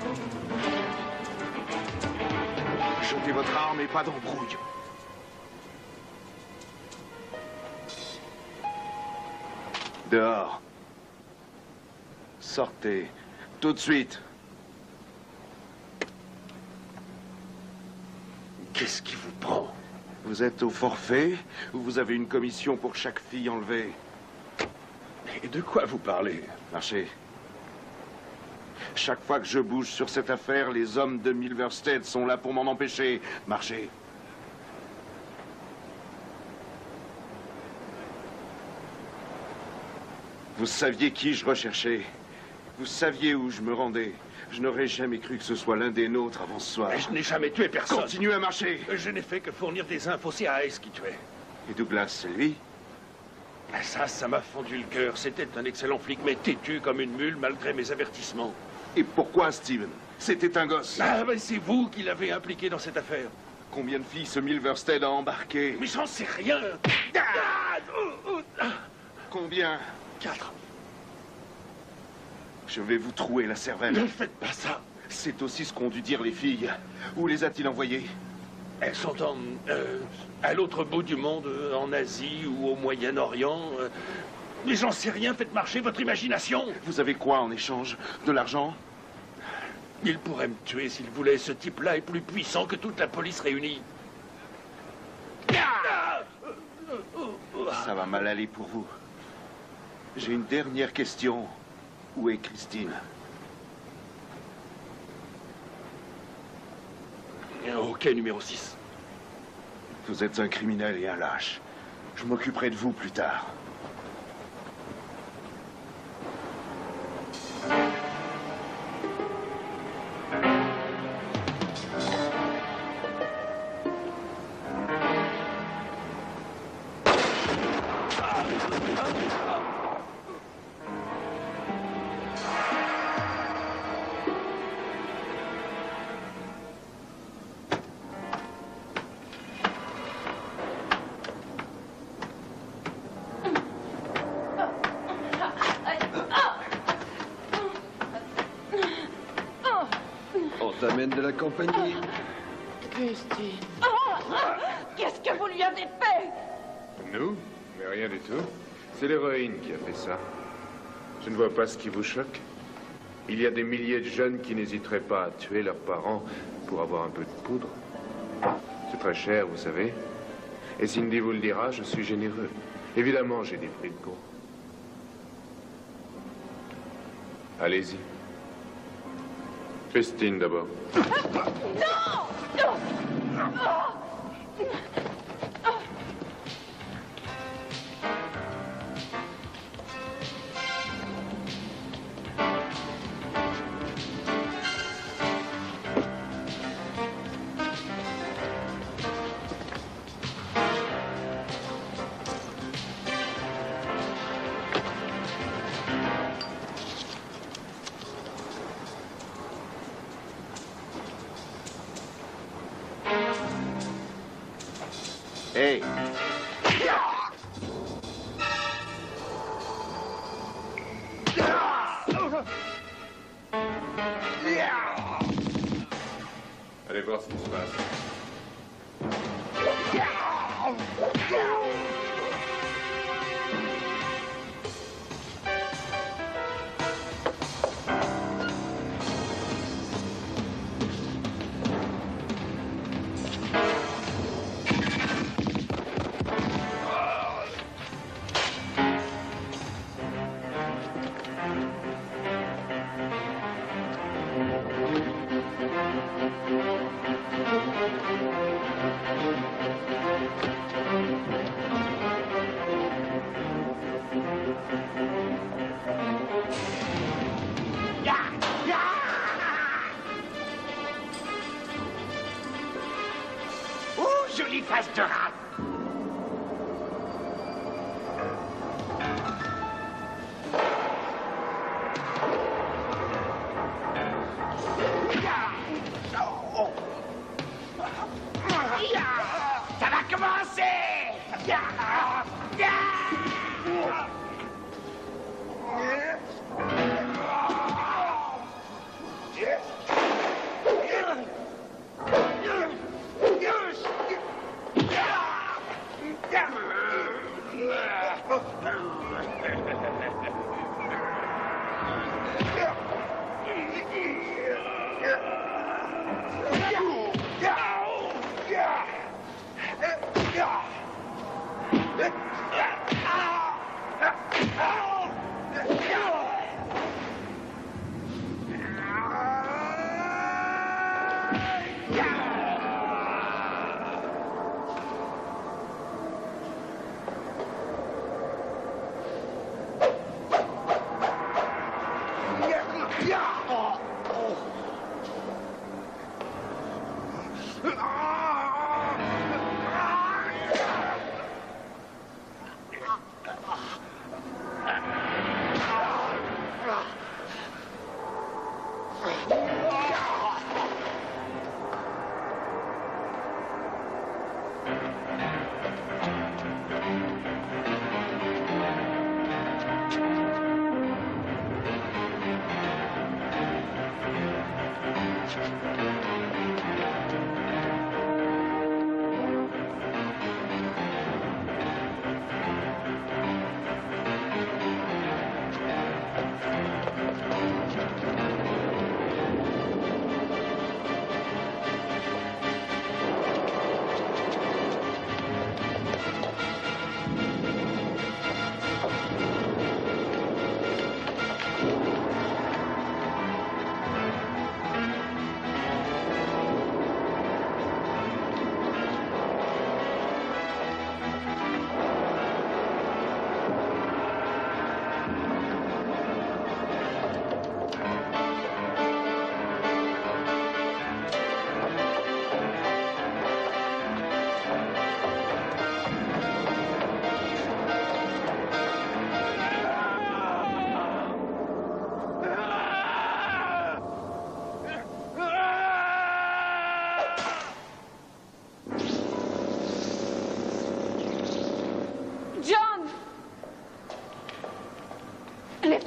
Jetez votre arme et pas d'embrouille. Dehors. Sortez. Tout de suite. Qu'est-ce qui vous prend? Vous êtes au forfait ou vous avez une commission pour chaque fille enlevée? Et de quoi vous parlez? Marchez. Chaque fois que je bouge sur cette affaire, les hommes de Milverstead sont là pour m'en empêcher. Marchez. Vous saviez qui je recherchais. Vous saviez où je me rendais. Je n'aurais jamais cru que ce soit l'un des nôtres avant ce soir. Mais je n'ai jamais tué personne. Continuez à marcher. Je n'ai fait que fournir des infos. C'est AS qui tuait. Et Douglas, c'est lui? Ça m'a fendu le cœur. C'était un excellent flic, mais têtu comme une mule malgré mes avertissements. Et pourquoi, Steven? C'était un gosse. Ah, ben c'est vous qui l'avez impliqué dans cette affaire. Combien de filles ce Milverstead a embarqué? Mais j'en sais rien. Combien? 4. Je vais vous trouer la cervelle. Ne faites pas ça. C'est aussi ce qu'ont dû dire les filles. Où les a-t-il envoyées? Elles sont à l'autre bout du monde, en Asie ou au Moyen-Orient. Mais j'en sais rien, faites marcher votre imagination. Vous avez quoi en échange? De l'argent? Il pourrait me tuer s'il voulait. Ce type-là est plus puissant que toute la police réunie. Ça va mal aller pour vous. J'ai une dernière question. Où est Christine? Ok, numéro 6. Vous êtes un criminel et un lâche. Je m'occuperai de vous plus tard. T'amène de la compagnie. Christine. Qu'est-ce que vous lui avez fait? Nous? Mais rien du tout. C'est l'héroïne qui a fait ça. Je ne vois pas ce qui vous choque. Il y a des milliers de jeunes qui n'hésiteraient pas à tuer leurs parents pour avoir un peu de poudre. C'est très cher, vous savez. Et Cindy vous le dira, je suis généreux. Évidemment, j'ai des prix de gros. Allez-y. Christine, d'abord. Non! Hey! Allez voir ce qui se passe. Jolie face de rat. Ça va commencer.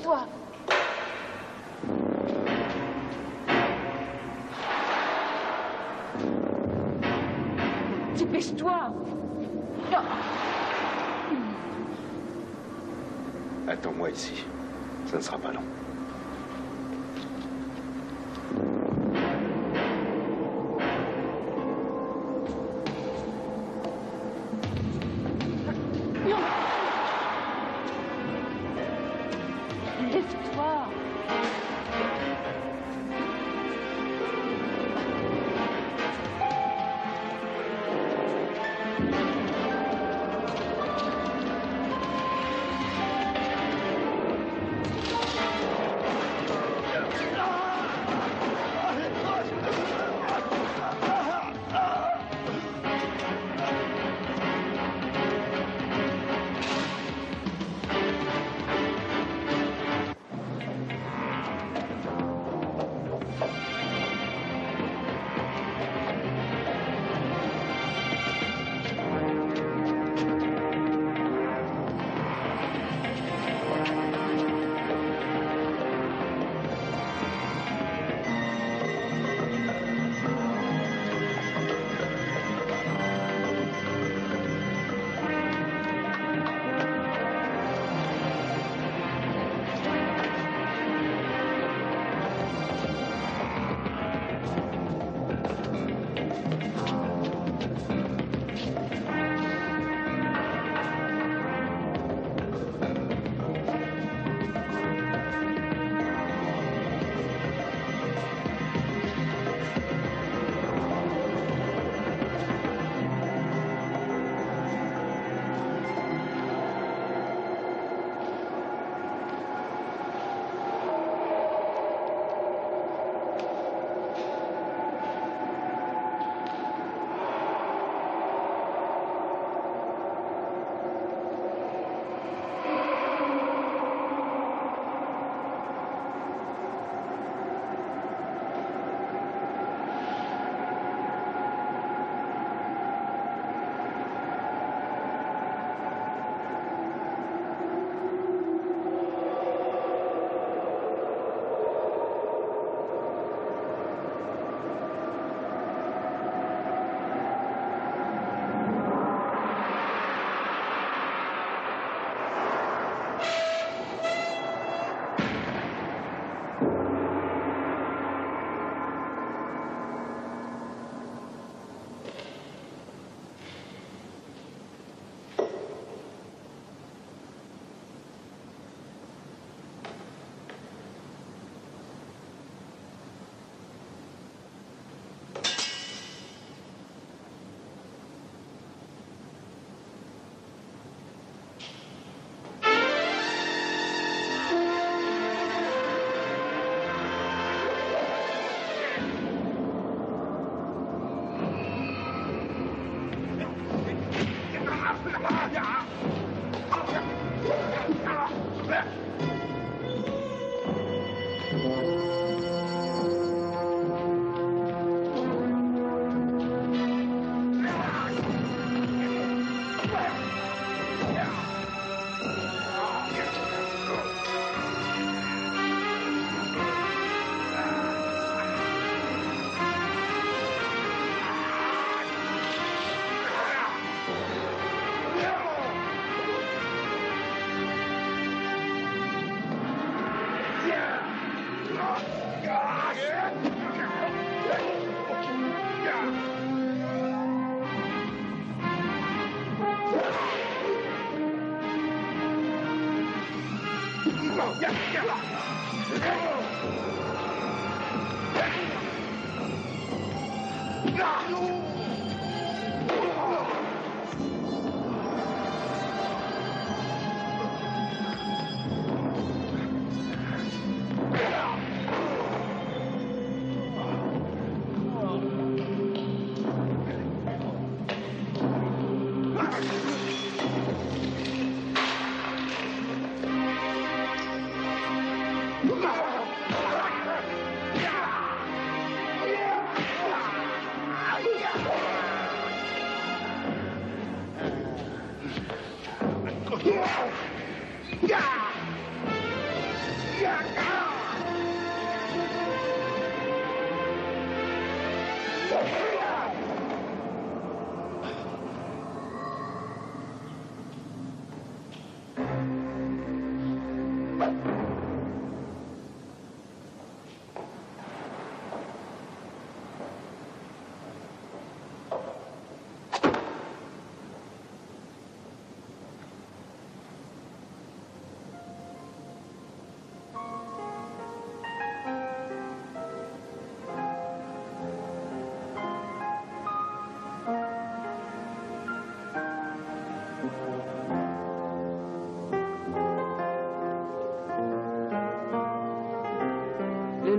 Dépêche-toi. Dépêche-toi. Attends-moi ici. Ça ne sera pas long. Lève-toi.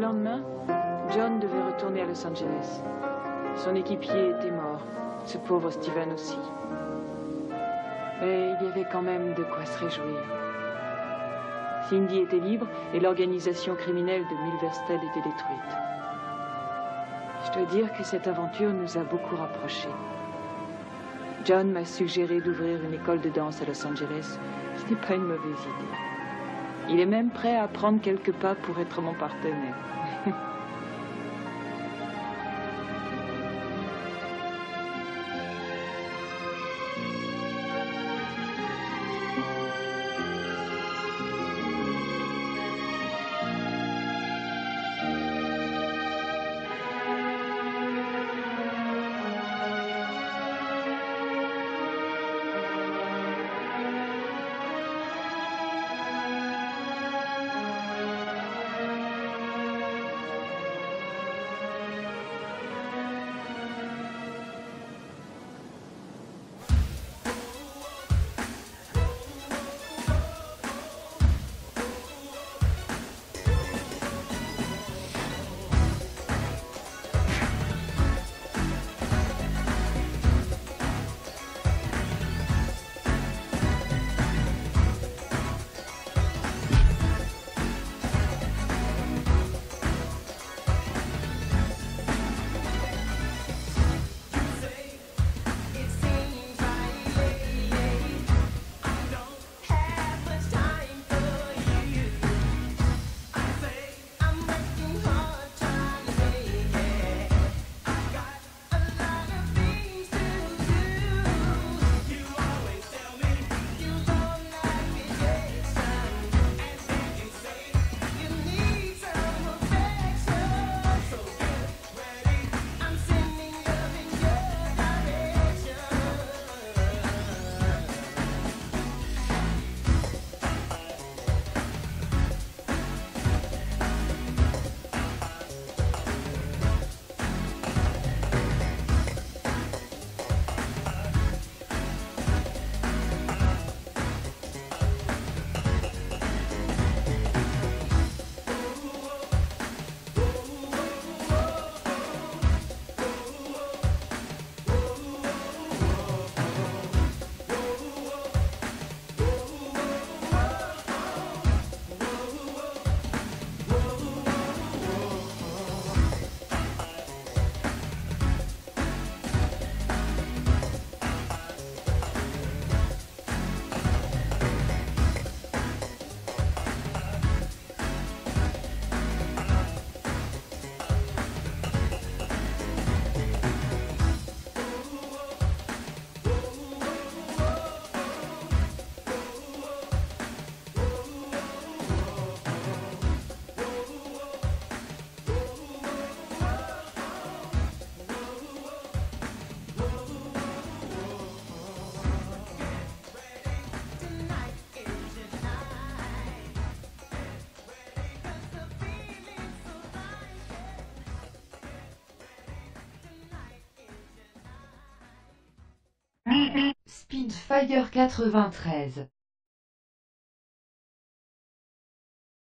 lendemain, John devait retourner à Los Angeles. Son équipier était mort, ce pauvre Steven aussi. Mais il y avait quand même de quoi se réjouir. Cindy était libre et l'organisation criminelle de Milverstead était détruite. Je dois dire que cette aventure nous a beaucoup rapprochés. John m'a suggéré d'ouvrir une école de danse à Los Angeles. Ce n'est pas une mauvaise idée. Il est même prêt à prendre quelques pas pour être mon partenaire. Speedfire 93